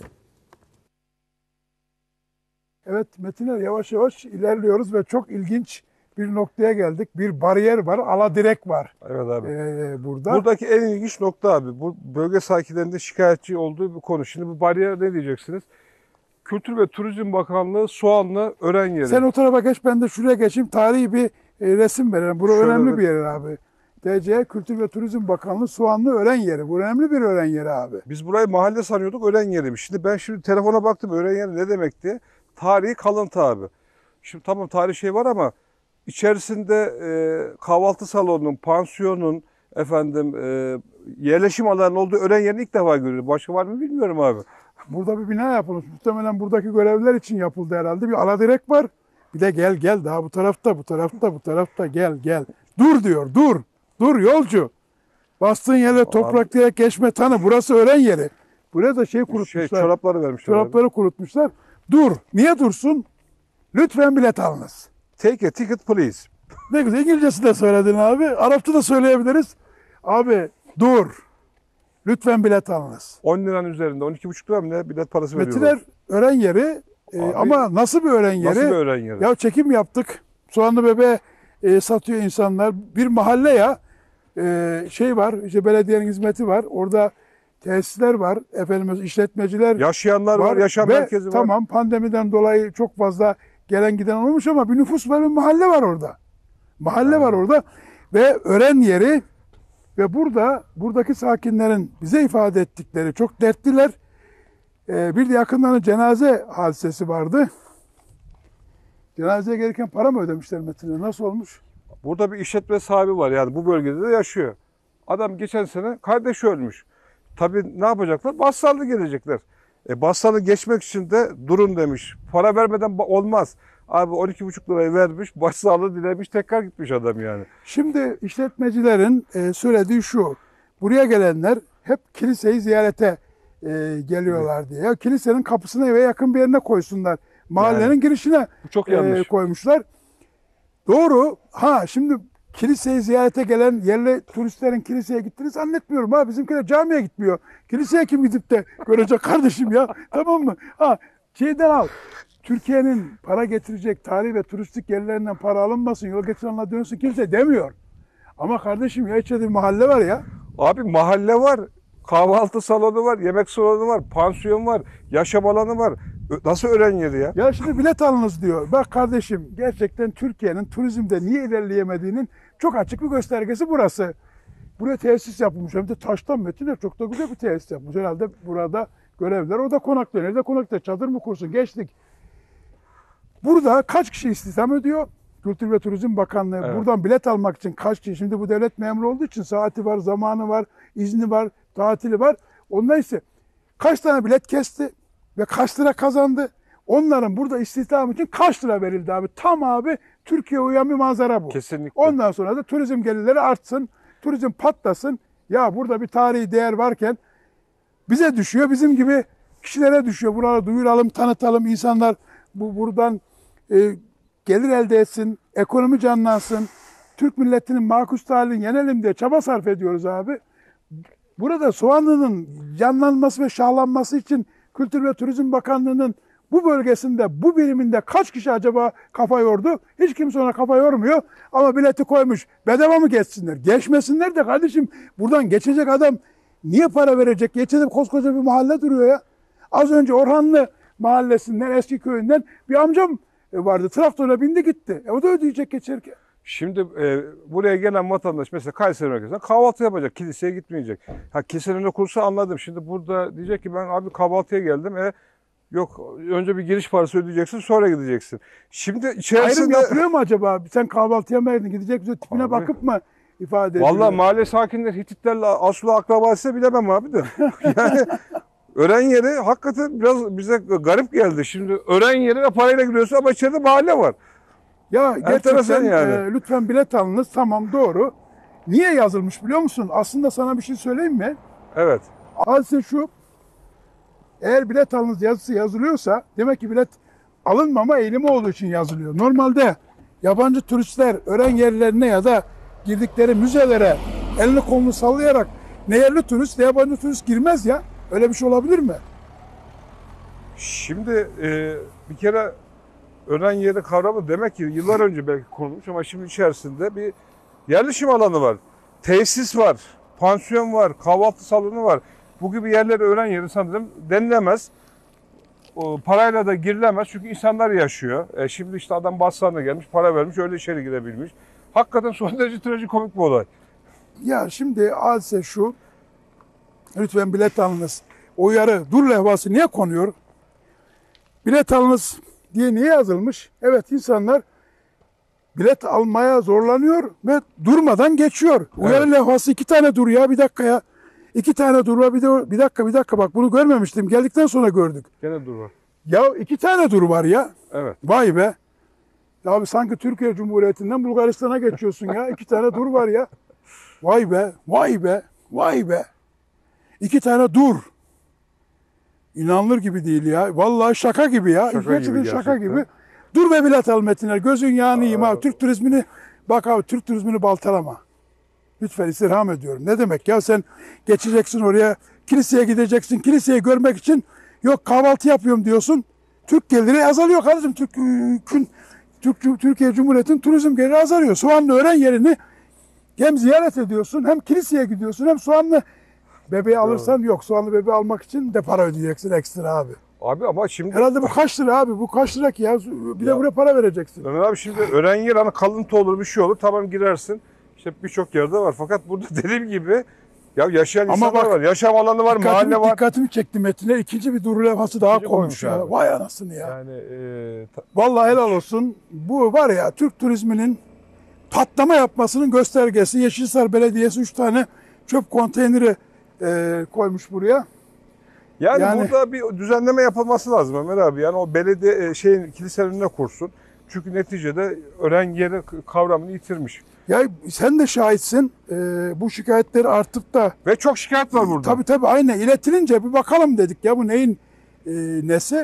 Evet Metiner yavaş yavaş ilerliyoruz ve çok ilginç bir noktaya geldik. Bir bariyer var, aladirek var. Evet abi. Ee, burada. Buradaki en ilginç nokta abi. Bu bölge sakinlerinde şikayetçi olduğu bir konu. Şimdi bu bariyer ne diyeceksiniz? Kültür ve Turizm Bakanlığı Soğanlı öğren yeri. Sen o tarafa geç, ben de şuraya geçeyim. Tarihi bir e, resim verelim. Burası Şöyle önemli bir- bir yer abi. D C Kültür ve Turizm Bakanlığı Soğanlı öğren yeri. Bu önemli bir öğren yeri abi. Biz burayı mahalle sanıyorduk, öğren yeriymiş. Şimdi ben şimdi telefona baktım öğren yeri ne demek diye. Tarihi kalıntı abi. Şimdi tamam tarih şey var ama içerisinde e, kahvaltı salonunun, pansiyonun, efendim e, yerleşim alanının olduğu öğren yerini ilk defa görüyorum. Başka var mı bilmiyorum abi. Burada bir bina yapılmış. Muhtemelen buradaki görevliler için yapıldı herhalde. Bir aladirek var. Bir de gel gel daha bu tarafta, bu tarafta, bu tarafta gel gel. Dur diyor, dur. Dur yolcu. Bastığın yere toprak diye geçme tanı. Burası öğren yeri. Buraya da şey kurutmuşlar. Şey, çorapları vermişler. Çorapları kurutmuşlar. Dur. Niye dursun? Lütfen bilet alınız. Take a ticket please. Ne güzel İngilizcesi de söyledin abi. Arapça da söyleyebiliriz. Abi dur. Lütfen bilet alınız. on liranın üzerinde on iki buçuk lira mı ne bilet parası veriyorlar. Metiler öğren yeri E, Abi, ama nasıl bir öğren yeri? Nasıl bir öğren yeri? Ya çekim yaptık. Soğanlı Bebe e, satıyor insanlar. Bir mahalle ya. E, şey var, işte belediyenin hizmeti var. Orada tesisler var. Efendim işletmeciler Yaşayanlar var, yaşam Ve merkezi var. Tamam, pandemiden dolayı çok fazla gelen giden olmuş ama bir nüfus var, bir mahalle var orada. Mahalle var orada ve öğren yeri ve burada buradaki sakinlerin bize ifade ettikleri çok dertliler. Ee, bir de yakınlarının cenaze hadisesi vardı. Cenazeye gelirken para mı ödemişler Metin'e? Nasıl olmuş? Burada bir işletme sahibi var, yani bu bölgede de yaşıyor. Adam geçen sene kardeşi ölmüş. Tabii ne yapacaklar? Bassallı gelecekler. E, Bassallı geçmek için de durun demiş. Para vermeden olmaz. Abi on iki buçuk lirayı vermiş, başsağlığı dilemiş, tekrar gitmiş adam yani. Şimdi işletmecilerin e, söylediği şu. Buraya gelenler hep kiliseyi ziyarete e, geliyorlar diye. Ya, kilisenin kapısına eve yakın bir yerine koysunlar. Mahallenin yani, girişine bu çok yanlış. E, koymuşlar. Doğru. Ha şimdi kiliseyi ziyarete gelen yerli turistlerin kiliseye gittiğini zannetmiyorum. Ha bizimkiler camiye gitmiyor. Kiliseye kim gidip de görecek kardeşim ya? Tamam mı? Ha şeyden al. Türkiye'nin para getirecek tarihi ve turistik yerlerinden para alınmasın, yol getirenler dönsün kimse demiyor. Ama kardeşim ya içeride bir mahalle var ya. Abi mahalle var, kahvaltı salonu var, yemek salonu var, pansiyon var, yaşam alanı var. Nasıl öğren yeri ya? Ya şimdi bilet alınız diyor. Bak kardeşim gerçekten Türkiye'nin turizmde niye ilerleyemediğinin çok açık bir göstergesi burası. Buraya tesis yapılmış. Hem de taştan Metin'e çok da güzel bir tesis yapmış. Herhalde burada görevliler o da konaklıyor. Nerede konaklıyor? Çadır mı kursun? Geçtik. Burada kaç kişi istihdam ediyor? Kültür ve Turizm Bakanlığı evet. Buradan bilet almak için kaç kişi? Şimdi bu devlet memuru olduğu için saati var, zamanı var, izni var, tatili var. Ondan ise kaç tane bilet kesti ve kaç lira kazandı? Onların burada istihdam için kaç lira verildi abi? Tam abi Türkiye'ye uyan bir manzara bu. Kesinlikle. Ondan sonra da turizm gelirleri artsın, turizm patlasın. Ya burada bir tarihi değer varken bize düşüyor, bizim gibi kişilere düşüyor. Buraları duyuralım, tanıtalım, insanlar bu buradan e, gelir elde etsin, ekonomi canlansın, Türk milletinin makus halini yenelim diye çaba sarf ediyoruz abi. Burada Soğanlı'nın canlanması ve şahlanması için Kültür ve Turizm Bakanlığı'nın bu bölgesinde, bu biriminde kaç kişi acaba kafa yordu? Hiç kimse ona kafa yormuyor ama bileti koymuş. Bedava mı geçsinler? Geçmesinler de kardeşim buradan geçecek adam niye para verecek? Geçecek koskoca bir mahalle duruyor ya. Az önce Orhanlı mahallesinden, eski köyünden bir amcam vardı. Traktörle bindi gitti. E o da ödeyecek geçerken. Şimdi e, buraya gelen vatandaş mesela Kayseri merkezinde kahvaltı yapacak, kiliseye gitmeyecek. Ha kilisenin kursu anladım. Şimdi burada diyecek ki ben abi kahvaltıya geldim. E yok önce bir giriş parası ödeyeceksin sonra gideceksin. Şimdi içerisinde... Ayrım yapılıyor mu acaba? Sen kahvaltıya mı gidecek bize tipine abi, bakıp mı ifade ediyor? Vallahi mahalle sakinleri Hititlerle aslı akrabası bilemem abi de. Yani öğren yeri hakikaten biraz bize garip geldi. Şimdi öğren yeri ve parayla giriyorsun ama içeride mahalle var. Ya gerçekten yani. e, lütfen bilet alınız. Tamam doğru. Niye yazılmış biliyor musun? Aslında sana bir şey söyleyeyim mi? Evet. Hadise şu. Eğer bilet alınız yazısı yazılıyorsa demek ki bilet alınmama eğilimi olduğu için yazılıyor. Normalde yabancı turistler öğren yerlerine ya da girdikleri müzelere elini kolunu sallayarak ne yerli turist ne yabancı turist girmez ya. Öyle bir şey olabilir mi? Şimdi e, bir kere öğren yeri kavramı demek ki yıllar önce belki kurulmuş ama şimdi içerisinde bir yerleşim alanı var. Tesis var, pansiyon var, kahvaltı salonu var. Bu gibi yerlere öğren yeri sanırım denilemez. O, parayla da girilemez çünkü insanlar yaşıyor. E, şimdi işte adam Basran'a gelmiş, para vermiş, öyle içeri girebilmiş. Hakikaten son derece trajikomik bir olay. Ya şimdi hadise şu. Lütfen bilet alınız. Uyarı, dur levhası niye konuyor? Bilet alınız diye niye yazılmış? Evet insanlar bilet almaya zorlanıyor ve durmadan geçiyor. Uyarı evet. Levhası iki tane dur ya bir dakika ya. İki tane dur var bir, de, bir dakika bir dakika bak bunu görmemiştim. Geldikten sonra gördük. Gene dur var. Ya iki tane dur var ya. Evet. Vay be. Ya abi sanki Türkiye Cumhuriyeti'nden Bulgaristan'a geçiyorsun ya. İki tane dur var ya. Vay be, vay be, vay be. İki tane dur. İnanılır gibi değil ya. Vallahi şaka gibi ya. Şaka gerçekten gibi şaka gerçekten. gibi. Dur ve bilet al Metinler. Gözün yağını yiyeyim abi. Türk turizmini bak abi Türk turizmini baltalama. Lütfen istirham ediyorum. Ne demek ya sen geçeceksin oraya kiliseye gideceksin. Kiliseyi görmek için yok kahvaltı yapıyorum diyorsun. Türk geliri azalıyor kardeşim. Türk, Türk, Türk, Türkiye Cumhuriyeti'nin turizm geliri azalıyor. Soğanlıören yerini hem ziyaret ediyorsun, hem kiliseye gidiyorsun, hem soğanlı bebeği alırsan yok. Soğanlı bebeği almak için de para ödeyeceksin ekstra abi. Abi ama şimdi... Herhalde bu kaç lira abi? Bu kaç lira ki ya? Bir ya, de buraya para vereceksin. Ömer abi şimdi öğren yer hani kalıntı olur, bir şey olur. Tamam girersin. İşte birçok yerde var. Fakat burada dediğim gibi ya yaşayan ama insanlar bak, var. Yaşam alanı var, mahalle var. Dikkatimi çekti Metin'e. İkinci bir dur levhası daha koymuş ya. Abi. Vay anasını ya. Yani, e, ta... Vallahi helal olsun. Bu var ya Türk turizminin patlama yapmasının göstergesi. Yeşilsar Belediyesi üç tane çöp konteyneri e, koymuş buraya. Yani, yani burada bir düzenleme yapılması lazım Ömer abi. Yani o belediye şeyin kilisenin önüne kursun. Çünkü neticede öğren yeri kavramını yitirmiş. Ya sen de şahitsin. Ee, bu şikayetleri artık da... Ve çok şikayet var burada. Tabii tabii aynen. İletilince bir bakalım dedik ya bu neyin e, nesi?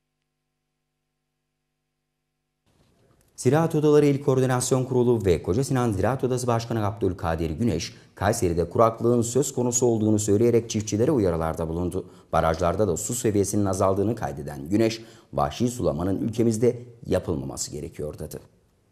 Ziraat Odaları İl Koordinasyon Kurulu ve Kocasinan Ziraat Odası Başkanı Abdülkadir Güneş, Kayseri'de kuraklığın söz konusu olduğunu söyleyerek çiftçilere uyarılarda bulundu. Barajlarda da su seviyesinin azaldığını kaydeden Güneş, vahşi sulamanın ülkemizde yapılmaması gerekiyor dedi.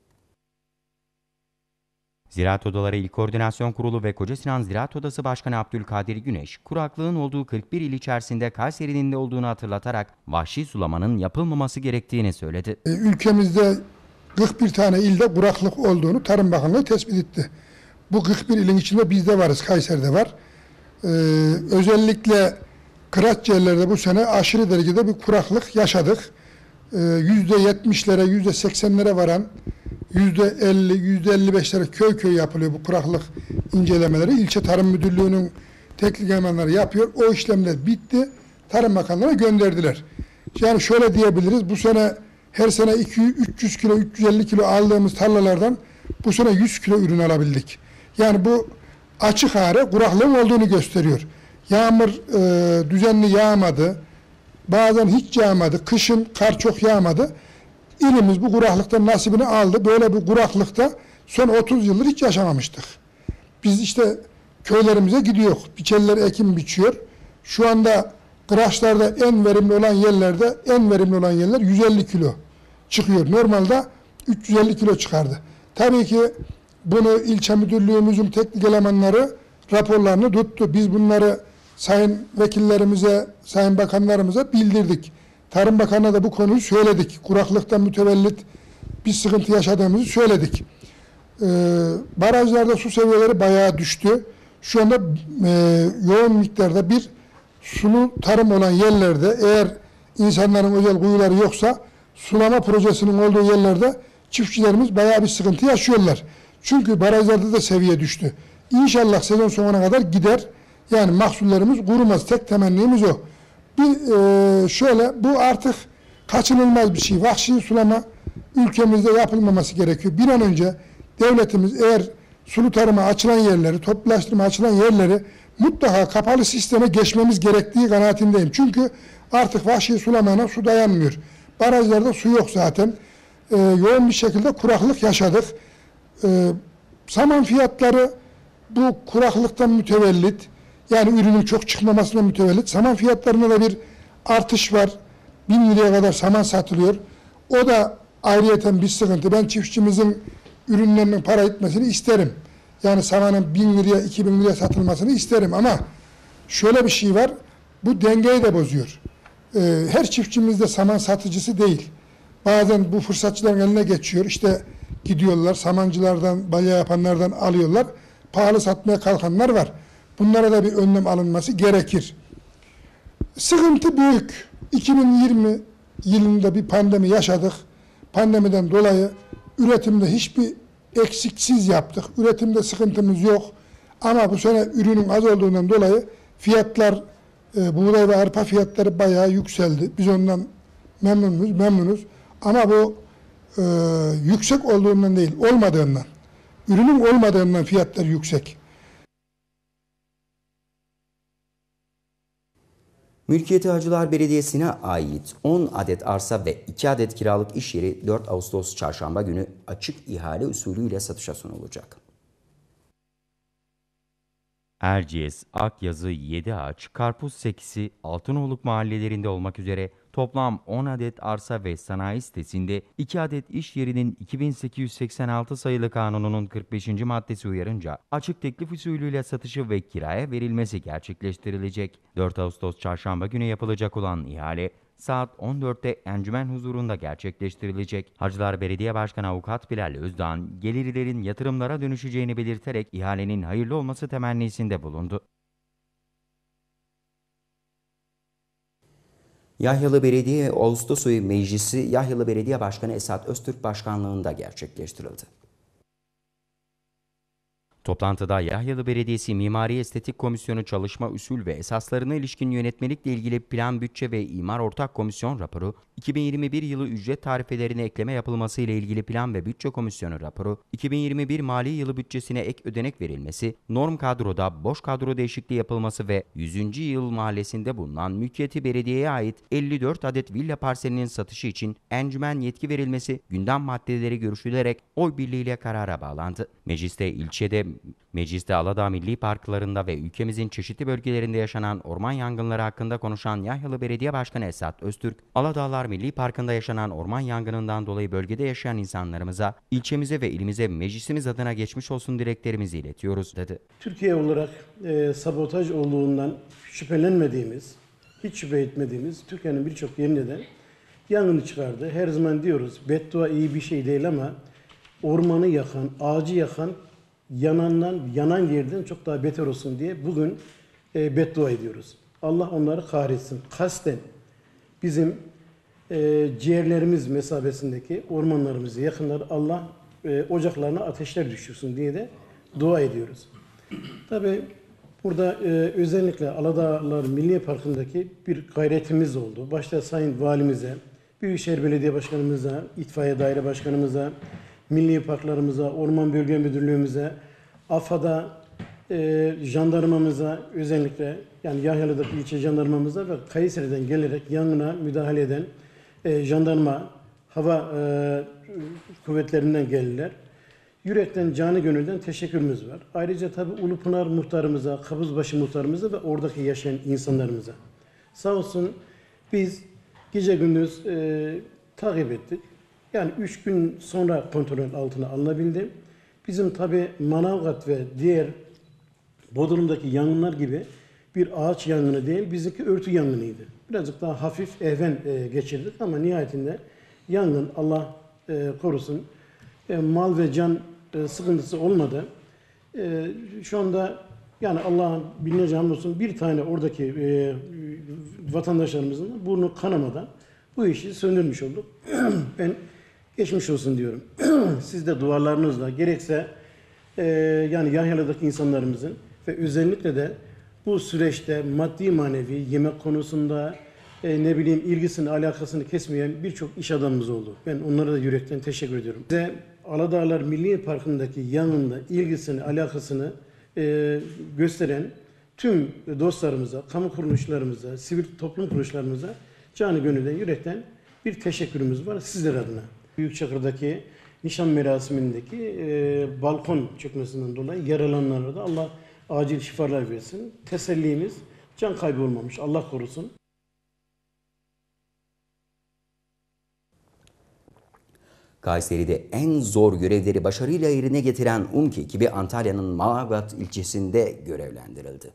Ziraat Odaları İl Koordinasyon Kurulu ve Kocasinan Ziraat Odası Başkanı Abdülkadir Güneş, kuraklığın olduğu kırk bir il içerisinde Kayseri'nin de olduğunu hatırlatarak vahşi sulamanın yapılmaması gerektiğini söyledi. Ülkemizde kırk bir tane ilde kuraklık olduğunu Tarım Bakanlığı tespit etti. Bu kırk bir ilin içinde biz de varız, Kayseri'de var. Ee, özellikle kıraç yerlerde bu sene aşırı derecede bir kuraklık yaşadık. Ee, yüzde yetmişlere, yüzde seksenlere varan, yüzde elli, yüzde elli beşlere köy köy yapılıyor bu kuraklık incelemeleri. İlçe Tarım Müdürlüğü'nün teknik elemanları yapıyor. O işlemler bitti. Tarım Bakanlığı'na gönderdiler. Yani şöyle diyebiliriz, bu sene her sene iki yüz üç yüz kilo, üç yüz elli kilo aldığımız tarlalardan bu sene yüz kilo ürün alabildik. Yani bu açık hare kuraklığın olduğunu gösteriyor. Yağmur e, düzenli yağmadı. Bazen hiç yağmadı. Kışın kar çok yağmadı. İlimiz bu kuraklıktan nasibini aldı. Böyle bir kuraklıkta son otuz yıldır hiç yaşamamıştık. Biz işte köylerimize gidiyor. Biçerler ekim biçiyor. Şu anda kıraçlarda en verimli olan yerlerde en verimli olan yerler yüz elli kilo çıkıyor. Normalde üç yüz elli kilo çıkardı. Tabii ki bunu ilçe müdürlüğümüzün teknik elemanları raporlarını tuttu. Biz bunları sayın vekillerimize, sayın bakanlarımıza bildirdik. Tarım Bakanı'na da bu konuyu söyledik. Kuraklıktan mütevellit bir sıkıntı yaşadığımızı söyledik. Ee, barajlarda su seviyeleri bayağı düştü. Şu anda e, yoğun miktarda bir sulu tarım olan yerlerde, eğer insanların özel kuyuları yoksa, sulama projesinin olduğu yerlerde çiftçilerimiz bayağı bir sıkıntı yaşıyorlar. Çünkü barajlarda da seviye düştü. İnşallah sezon sonuna kadar gider. Yani mahsullerimiz kurumaz. Tek temennimiz o. Bir e, şöyle, bu artık kaçınılmaz bir şey. Vahşi sulama ülkemizde yapılmaması gerekiyor. Bir an önce devletimiz eğer sulu tarıma açılan yerleri, toplulaştırma açılan yerleri mutlaka kapalı sisteme geçmemiz gerektiği kanaatindeyim. Çünkü artık vahşi sulamana su dayanmıyor. Barajlarda su yok zaten. Ee, yoğun bir şekilde kuraklık yaşadık. Ee, saman fiyatları bu kuraklıktan mütevellit, yani ürünün çok çıkmamasına mütevellit. Saman fiyatlarında da bir artış var. Bin liraya kadar saman satılıyor. O da ayrıyeten bir sıkıntı. Ben çiftçimizin ürünlerinin para etmesini isterim. Yani samanın bin liraya, iki bin liraya satılmasını isterim ama şöyle bir şey var, bu dengeyi de bozuyor. Ee, her çiftçimiz de saman satıcısı değil. Bazen bu fırsatçıların eline geçiyor. İşte gidiyorlar, samancılardan, balya yapanlardan alıyorlar. Pahalı satmaya kalkanlar var. Bunlara da bir önlem alınması gerekir. Sıkıntı büyük. iki bin yirmi yılında bir pandemi yaşadık. Pandemiden dolayı üretimde hiçbir eksiksiz yaptık. Üretimde sıkıntımız yok. Ama bu sene ürünün az olduğundan dolayı fiyatlar, e, buğday ve arpa fiyatları bayağı yükseldi. Biz ondan memnunuz, memnunuz. Ama bu e, yüksek olduğundan değil, olmadığından. Ürünün olmadığından fiyatlar yüksek. Mülkiyeti Hacılar Belediyesi'ne ait on adet arsa ve iki adet kiralık iş yeri dört Ağustos Çarşamba günü açık ihale usulüyle satışa sunulacak. Erciyes, Akyazı, Yediağaç, Karpuz Sekisi, Altınoluk mahallelerinde olmak üzere toplam on adet arsa ve sanayi sitesinde iki adet iş yerinin iki bin sekiz yüz seksen altı sayılı kanununun kırk beşinci maddesi uyarınca açık teklif usulüyle satışı ve kiraya verilmesi gerçekleştirilecek. dört Ağustos Çarşamba günü yapılacak olan ihale saat on dörtte encümen huzurunda gerçekleştirilecek. Hacılar Belediye Başkanı Avukat Bilal Özdağ, gelirlerin yatırımlara dönüşeceğini belirterek ihalenin hayırlı olması temennisinde bulundu. Yahyalı Belediye Ağustos ayı Meclisi Yahyalı Belediye Başkanı Esat Öztürk başkanlığında gerçekleştirildi. Toplantıda Yahyalı Belediyesi Mimari Estetik Komisyonu çalışma usul ve esaslarına ilişkin yönetmelikle ilgili Plan, Bütçe ve İmar Ortak Komisyon raporu, iki bin yirmi bir yılı ücret tarifelerine ekleme yapılması ile ilgili Plan ve Bütçe Komisyonu raporu, iki bin yirmi bir mali yılı bütçesine ek ödenek verilmesi, norm kadroda boş kadro değişikliği yapılması ve yüzüncü yıl mahallesinde bulunan mülkiyeti belediyeye ait elli dört adet villa parselinin satışı için encümen yetki verilmesi gündem maddeleri görüşülerek oy birliğiyle karara bağlandı. Mecliste ilçede Mecliste Aladağ Milli Parklarında ve ülkemizin çeşitli bölgelerinde yaşanan orman yangınları hakkında konuşan Yahyalı Belediye Başkanı Esat Öztürk, Aladağlar Milli Parkı'nda yaşanan orman yangınından dolayı bölgede yaşayan insanlarımıza, ilçemize ve ilimize meclisimiz adına geçmiş olsun dileklerimizi iletiyoruz, dedi. Türkiye olarak e, sabotaj olduğundan şüphelenmediğimiz, hiç şüphe etmediğimiz Türkiye'nin birçok yerinde de yangını çıkardı. Her zaman diyoruz, beddua iyi bir şey değil ama ormanı yakan, ağacı yakan, yanandan, yanan yerden çok daha beter olsun diye bugün e, beddua ediyoruz. Allah onları kahretsin. Kasten bizim e, ciğerlerimiz mesabesindeki ormanlarımızı, yakınları Allah e, ocaklarına ateşler düşürsün diye de dua ediyoruz. Tabii burada e, özellikle Aladağlar Milli Parkı'ndaki bir gayretimiz oldu. Başta Sayın Valimize, Büyükşehir Belediye Başkanımıza, İtfaiye Daire Başkanımıza, milli parklarımıza, Orman Bölge Müdürlüğümüze, AFAD'a, e, jandarmamıza özellikle yani Yahyalı'daki ilçe jandarmamıza ve Kayseri'den gelerek yangına müdahale eden e, jandarma, hava e, kuvvetlerinden geldiler. Yürekten, canı gönülden teşekkürümüz var. Ayrıca tabii Ulupınar muhtarımıza, Kabuzbaşı muhtarımıza ve oradaki yaşayan insanlarımıza. Sağ olsun biz gece gündüz e, takip ettik. Yani üç gün sonra kontrol altına alınabildi. Bizim tabi Manavgat ve diğer Bodrum'daki yangınlar gibi bir ağaç yangını değil, bizimki örtü yangınıydı. Birazcık daha hafif ehven e, geçirdik ama nihayetinde yangın Allah e, korusun e, mal ve can e, sıkıntısı olmadı. E, şu anda yani Allah'ın binlerce hamdolsun bir tane oradaki e, vatandaşlarımızın burnu kanamadan bu işi söndürmüş olduk. Ben geçmiş olsun diyorum. Siz de dualarınızla gerekse e, yani Yahyalı'daki insanlarımızın ve özellikle de bu süreçte maddi manevi yemek konusunda e, ne bileyim ilgisini alakasını kesmeyen birçok iş adamımız oldu. Ben onlara da yürekten teşekkür ediyorum. Size Aladağlar Milli Parkı'ndaki yangında ilgisini alakasını e, gösteren tüm dostlarımıza, kamu kuruluşlarımıza, sivil toplum kuruluşlarımıza canı gönülden yürekten bir teşekkürümüz var sizler adına. Büyükçakır'daki nişan merasimindeki e, balkon çökmesinden dolayı yaralananlara da Allah acil şifalar versin. Tesellimiz can kaybı olmamış. Allah korusun. Kayseri'de en zor görevleri başarıyla yerine getiren UMKE ekibi Antalya'nın Manavgat ilçesinde görevlendirildi.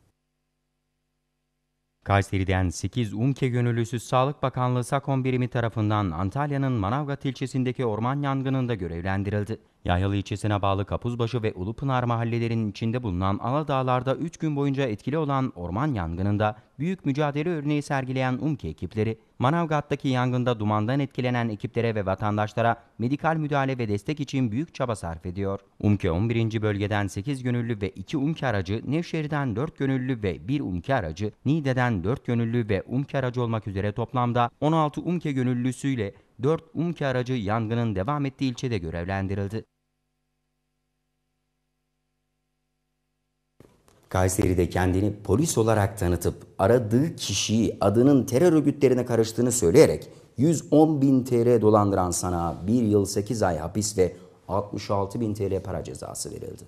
Kayseri'den sekiz UMKE gönüllüsü Sağlık Bakanlığı SAKON birimi tarafından Antalya'nın Manavgat ilçesindeki orman yangınında görevlendirildi. Yahyalı ilçesine bağlı Kapuzbaşı ve Ulupınar mahallelerinin içinde bulunan Aladağlar'da üç gün boyunca etkili olan orman yangınında büyük mücadele örneği sergileyen UMKE ekipleri, Manavgat'taki yangında dumandan etkilenen ekiplere ve vatandaşlara medikal müdahale ve destek için büyük çaba sarf ediyor. UMKE on birinci bölgeden sekiz gönüllü ve iki UMKE aracı, Nevşehir'den dört gönüllü ve bir UMKE aracı, Niğde'den dört gönüllü ve UMKE aracı olmak üzere toplamda on altı UMKE gönüllüsüyle dört UMKE aracı yangının devam ettiği ilçede görevlendirildi. Kayseri'de kendini polis olarak tanıtıp aradığı kişiyi adının terör örgütlerine karıştığını söyleyerek yüz on bin T L dolandıran sanığa bir yıl sekiz ay hapis ve altmış altı bin T L para cezası verildi.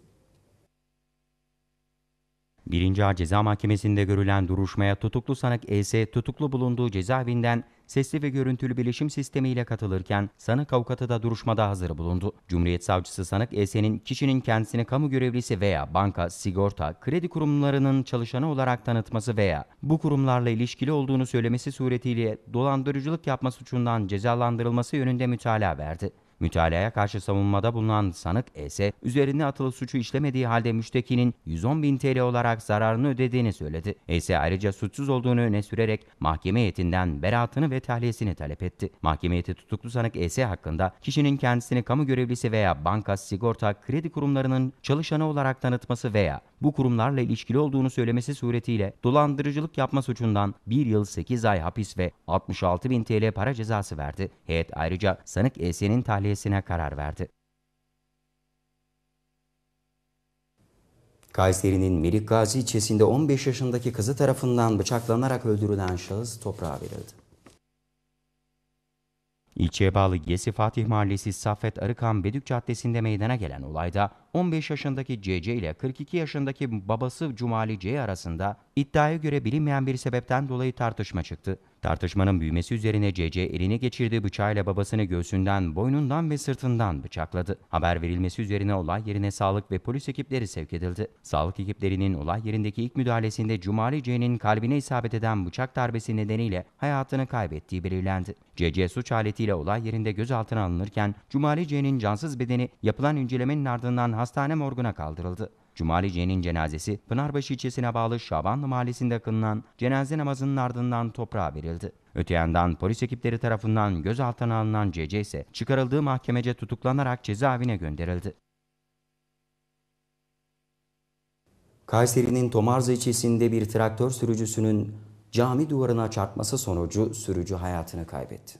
Birinci Ağır Ceza Mahkemesi'nde görülen duruşmaya tutuklu sanık E S tutuklu bulunduğu cezaevinden sesli ve görüntülü bilişim sistemiyle katılırken sanık avukatı da duruşmada hazır bulundu. Cumhuriyet Savcısı sanık E S'nin kişinin kendisini kamu görevlisi veya banka, sigorta, kredi kurumlarının çalışanı olarak tanıtması veya bu kurumlarla ilişkili olduğunu söylemesi suretiyle dolandırıcılık yapma suçundan cezalandırılması yönünde mütalaa verdi. Mütalaya karşı savunmada bulunan sanık E S, üzerine atılı suçu işlemediği halde müştekinin yüz on bin T L olarak zararını ödediğini söyledi. E S ayrıca suçsuz olduğunu öne sürerek mahkeme heyetinden beraatını ve tahliyesini talep etti. Mahkeme heyeti tutuklu sanık E S hakkında kişinin kendisini kamu görevlisi veya banka, sigorta, kredi kurumlarının çalışanı olarak tanıtması veya bu kurumlarla ilişkili olduğunu söylemesi suretiyle dolandırıcılık yapma suçundan bir yıl sekiz ay hapis ve altmış altı bin T L para cezası verdi. Heyet ayrıca sanık E S'nin tahliyesine karar verdi. Kayseri'nin Melikgazi ilçesinde on beş yaşındaki kızı tarafından bıçaklanarak öldürülen şahıs toprağa verildi. İlçeye bağlı Gesi Fatih Mahallesi Saffet Arıkan Bedük Caddesi'nde meydana gelen olayda on beş yaşındaki C C ile kırk iki yaşındaki babası Cumali C arasında iddiaya göre bilinmeyen bir sebepten dolayı tartışma çıktı. Tartışmanın büyümesi üzerine C C eline geçirdiği bıçağıyla babasını göğsünden, boynundan ve sırtından bıçakladı. Haber verilmesi üzerine olay yerine sağlık ve polis ekipleri sevk edildi. Sağlık ekiplerinin olay yerindeki ilk müdahalesinde Cumali C'nin kalbine isabet eden bıçak darbesi nedeniyle hayatını kaybettiği belirlendi. C C suç aletiyle olay yerinde gözaltına alınırken Cumali C'nin cansız bedeni yapılan incelemenin ardından hastane morguna kaldırıldı. Cumali C'nin cenazesi Pınarbaşı ilçesine bağlı Şabanlı mahallesinde kılınan cenaze namazının ardından toprağa verildi. Öte yandan polis ekipleri tarafından gözaltına alınan C C ise çıkarıldığı mahkemece tutuklanarak cezaevine gönderildi. Kayseri'nin Tomarza ilçesinde bir traktör sürücüsünün cami duvarına çarpması sonucu sürücü hayatını kaybetti.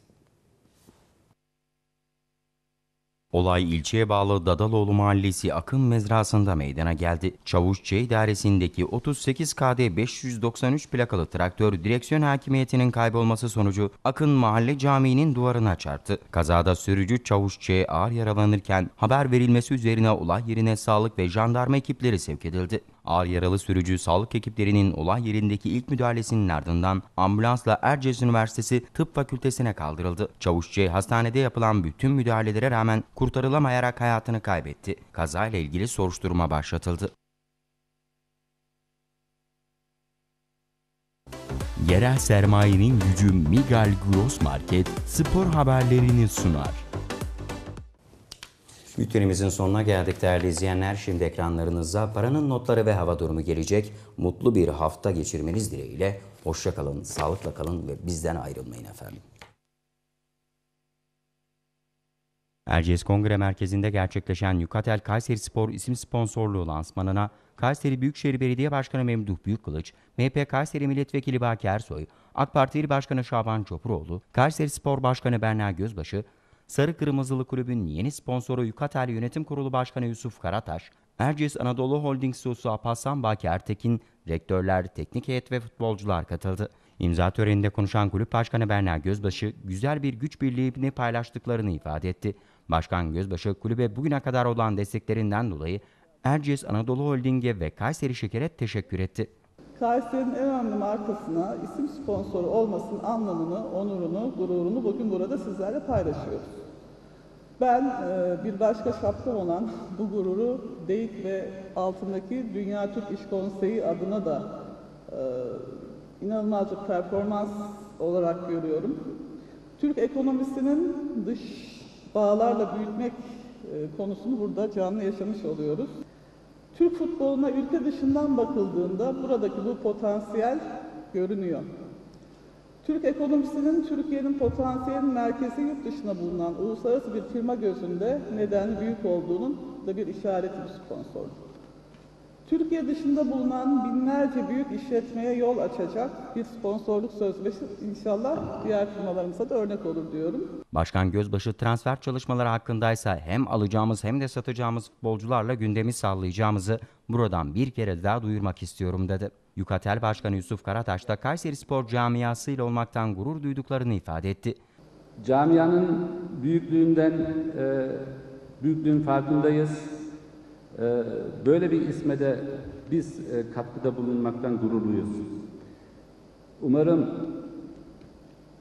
Olay ilçeye bağlı Dadaloğlu Mahallesi Akın Mezrası'nda meydana geldi. Çavuşçay idaresindeki otuz sekiz K D beş yüz doksan üç plakalı traktör direksiyon hakimiyetinin kaybolması sonucu Akın Mahalle Camii'nin duvarına çarptı. Kazada sürücü Çavuşçay ağır yaralanırken haber verilmesi üzerine olay yerine sağlık ve jandarma ekipleri sevk edildi. Ağır yaralı sürücü sağlık ekiplerinin olay yerindeki ilk müdahalesinin ardından ambulansla Erciyes Üniversitesi Tıp Fakültesine kaldırıldı. Çavuşçay hastanede yapılan bütün müdahalelere rağmen kurtarılamayarak hayatını kaybetti. Kazayla ilgili soruşturma başlatıldı. Yerel sermayenin gücü Migal Gross Market spor haberlerini sunar. Bültenimizin sonuna geldik değerli izleyenler. Şimdi ekranlarınıza paranın notları ve hava durumu gelecek. Mutlu bir hafta geçirmeniz dileğiyle. Hoşça kalın, sağlıkla kalın ve bizden ayrılmayın efendim. Erciyes Kongre Merkezi'nde gerçekleşen Yukatel Kayseri Spor isim sponsorluğu lansmanına Kayseri Büyükşehir Belediye Başkanı Memduh Büyükkılıç, M H P Kayseri Milletvekili Baki Ersoy, AK Parti İl Başkanı Şaban Çopuroğlu, Kayseri Spor Başkanı Berna Gözbaşı, Sarı Kırmızılı Kulübün yeni sponsoru Yukatel Yönetim Kurulu Başkanı Yusuf Karataş, Erciyes Anadolu Holding C E O'su Alparslan Baki Ertekin, rektörler, teknik heyet ve futbolcular katıldı. İmza töreninde konuşan kulüp başkanı Berna Gözbaşı, güzel bir güç birliğini paylaştıklarını ifade etti. Başkan Gözbaşı, kulübe bugüne kadar olan desteklerinden dolayı Erciyes Anadolu Holding'e ve Kayseri Şeker'e teşekkür etti. Kayseri'nin en önemli markasına isim sponsoru olmasının anlamını, onurunu, gururunu bugün burada sizlerle paylaşıyoruz. Ben e, bir başka şapkam olan bu gururu D E İ K ve altındaki Dünya Türk İş Konseyi adına da e, inanılmaz bir performans olarak görüyorum. Türk ekonomisinin dış bağlarla büyütmek e, konusunu burada canlı yaşamış oluyoruz. Türk futboluna ülke dışından bakıldığında buradaki bu potansiyel görünüyor. Türk ekonomisinin, Türkiye'nin potansiyelin merkezi yurt dışında bulunan uluslararası bir firma gözünde neden büyük olduğunun da bir işareti bir sponsor. Türkiye dışında bulunan binlerce büyük işletmeye yol açacak bir sponsorluk sözleşmesi inşallah diğer firmalarımıza da örnek olur diyorum. Başkan Gözbaşı transfer çalışmaları hakkındaysa hem alacağımız hem de satacağımız futbolcularla gündemi sağlayacağımızı buradan bir kere daha duyurmak istiyorum dedi. Yukatel Başkanı Yusuf Karataş da Kayseri Spor camiası ile olmaktan gurur duyduklarını ifade etti. Camianın büyüklüğünden, e, büyüklüğün farkındayız. E, böyle bir isme de biz e, katkıda bulunmaktan gururluyuz. Umarım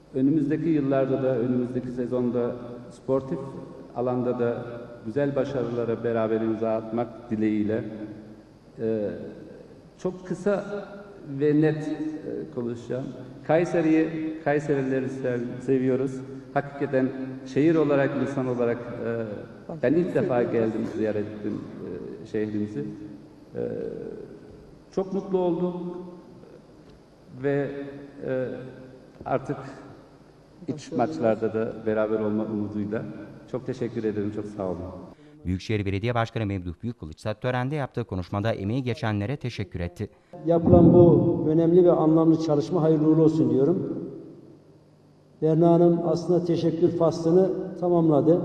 önümüzdeki yıllarda da, önümüzdeki sezonda sportif alanda da güzel başarılara beraber imza atmak dileğiyle e, çok kısa ve net e, konuşacağım. Kayseri'yi, Kayserilileri sev, seviyoruz. Hakikaten şehir olarak, insan olarak e, ben ilk defa geldim, ziyaret ettim e, şehrimizi. E, çok mutlu oldum ve e, artık iç maçlarda da beraber olma umuduyla. Çok teşekkür ederim, çok sağ olun. Büyükşehir Belediye Başkanı Memduh Büyükkılıç ise törende yaptığı konuşmada emeği geçenlere teşekkür etti. Yapılan bu önemli ve anlamlı çalışma hayırlı uğurlu olsun diyorum. Berna Hanım aslında teşekkür faslını tamamladı.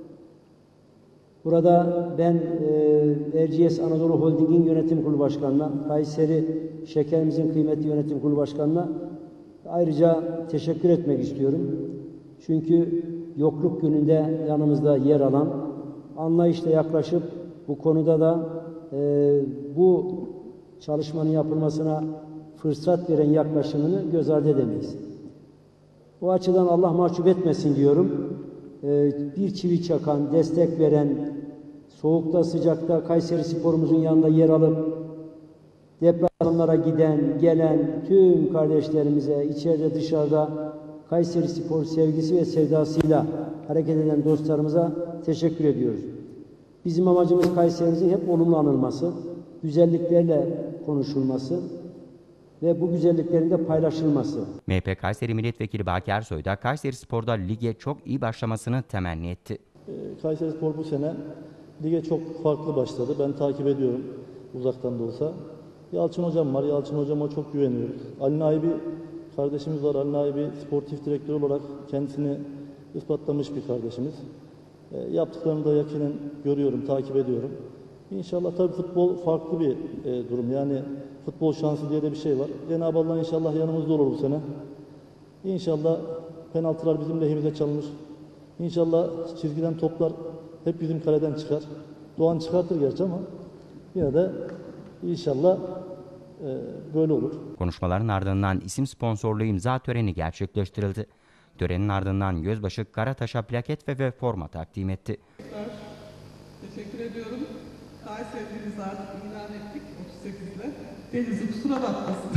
Burada ben e, Erciyes Anadolu Holding'in yönetim kurulu başkanına, Kayseri Şekerimizin kıymetli yönetim kurulu başkanına ayrıca teşekkür etmek istiyorum. Çünkü yokluk gününde yanımızda yer alan, anlayışla yaklaşıp bu konuda da e, bu çalışmanın yapılmasına fırsat veren yaklaşımını göz ardı edemeyiz. Bu açıdan Allah mahcup etmesin diyorum. E, bir çivi çakan, destek veren, soğukta sıcakta Kayseri Spor'umuzun yanında yer alıp deplasmanlara giden, gelen tüm kardeşlerimize, içeride dışarıda Kayseri Spor sevgisi ve sevdasıyla hareket eden dostlarımıza teşekkür ediyoruz. Bizim amacımız Kayseri'mizin hep olumlu anılması, güzelliklerle konuşulması ve bu güzelliklerin de paylaşılması. M H P Kayseri Milletvekili Baki Ersoy da Kayseri Spor'da lige çok iyi başlamasını temenni etti. Kayseri Spor bu sene lige çok farklı başladı. Ben takip ediyorum uzaktan da olsa. Yalçın Hocam var. Yalçın Hocam'a çok güveniyoruz. Ali Naibi kardeşimiz var. Ali Naibi sportif direktör olarak kendisini ispatlamış bir kardeşimiz. E, yaptıklarını da yakinen görüyorum, takip ediyorum. İnşallah tabii futbol farklı bir e, durum. Yani futbol şansı diye de bir şey var. Cenab-ı Allah inşallah yanımızda olur bu sene. İnşallah penaltılar bizim lehimize çalınır. İnşallah çizgiden toplar hep bizim kaleden çıkar. Doğan çıkartır gerçi ama yine de İnşallah e, böyle olur. Konuşmaların ardından isim sponsorluğu imza töreni gerçekleştirildi. Törenin ardından Gözbaşı Karataş'a plaket ve, ve forma takdim etti. Teşekkür ediyorum. Kayseri'mizi artık ilan ettik otuz sekizle. Deniz'i kusura bakmasın.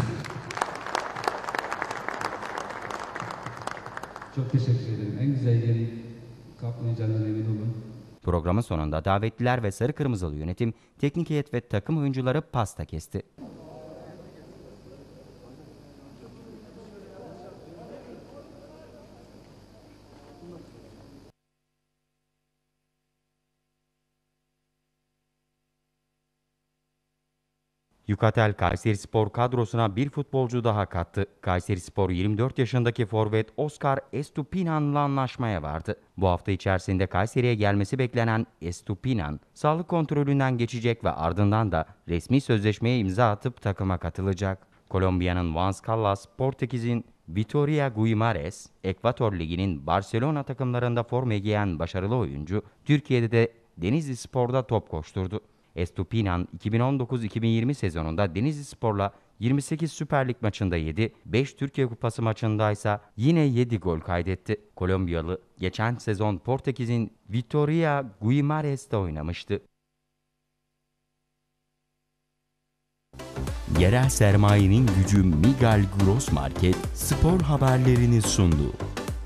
Çok teşekkür ederim. En güzel yeri kaplayacağından emin olun. Programın sonunda davetliler ve sarı kırmızılı yönetim, teknik heyet ve takım oyuncuları pasta kesti. Yukatel Kayserispor kadrosuna bir futbolcu daha kattı. Kayserispor yirmi dört yaşındaki forvet Oscar Estupinan'la anlaşmaya vardı. Bu hafta içerisinde Kayseri'ye gelmesi beklenen Estupinan, sağlık kontrolünden geçecek ve ardından da resmi sözleşmeye imza atıp takıma katılacak. Kolombiya'nın Vans Callas, Portekiz'in Vitória Guimarães, Ekvator Ligi'nin Barcelona takımlarında forma giyen başarılı oyuncu, Türkiye'de de Denizlispor'da top koşturdu. Estupinan iki bin on dokuz iki bin yirmi sezonunda Denizlispor'la yirmi sekiz Süper Lig maçında yedi, beş Türkiye Kupası maçındaysa yine yedi gol kaydetti. Kolombiyalı geçen sezon Portekiz'in Vitória Guimarães'te oynamıştı. Yerel sermayenin gücü Miguel Gross Market spor haberlerini sundu.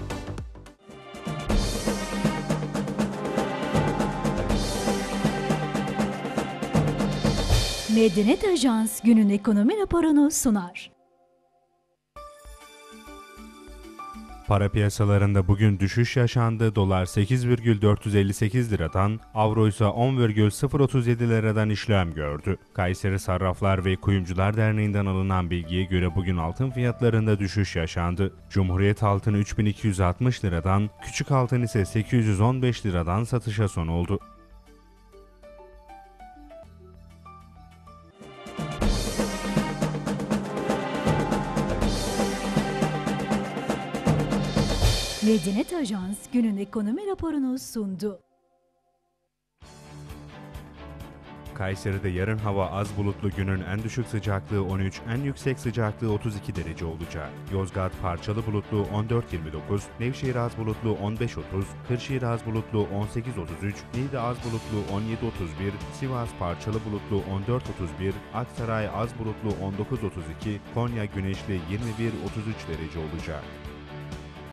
Medeniyet Ajans günün ekonomi raporunu sunar. Para piyasalarında bugün düşüş yaşandı. Dolar sekiz virgül dört yüz elli sekiz liradan, avro ise on virgül sıfır otuz yedi liradan işlem gördü. Kayseri Sarraflar ve Kuyumcular Derneği'nden alınan bilgiye göre bugün altın fiyatlarında düşüş yaşandı. Cumhuriyet altını üç bin iki yüz altmış liradan, küçük altın ise sekiz yüz on beş liradan satışa son oldu. Medeniyet Ajans günün ekonomi raporunu sundu. Kayseri'de yarın hava az bulutlu, günün en düşük sıcaklığı on üç, en yüksek sıcaklığı otuz iki derece olacak. Yozgat parçalı bulutlu on dört yirmi dokuz, Nevşehir az bulutlu on beş otuz, Kırşehir az bulutlu on sekiz otuz üç, Niğde az bulutlu on yedi otuz bir, Sivas parçalı bulutlu on dört otuz bir, Aksaray az bulutlu on dokuz otuz iki, Konya güneşli yirmi bir otuz üç derece olacak.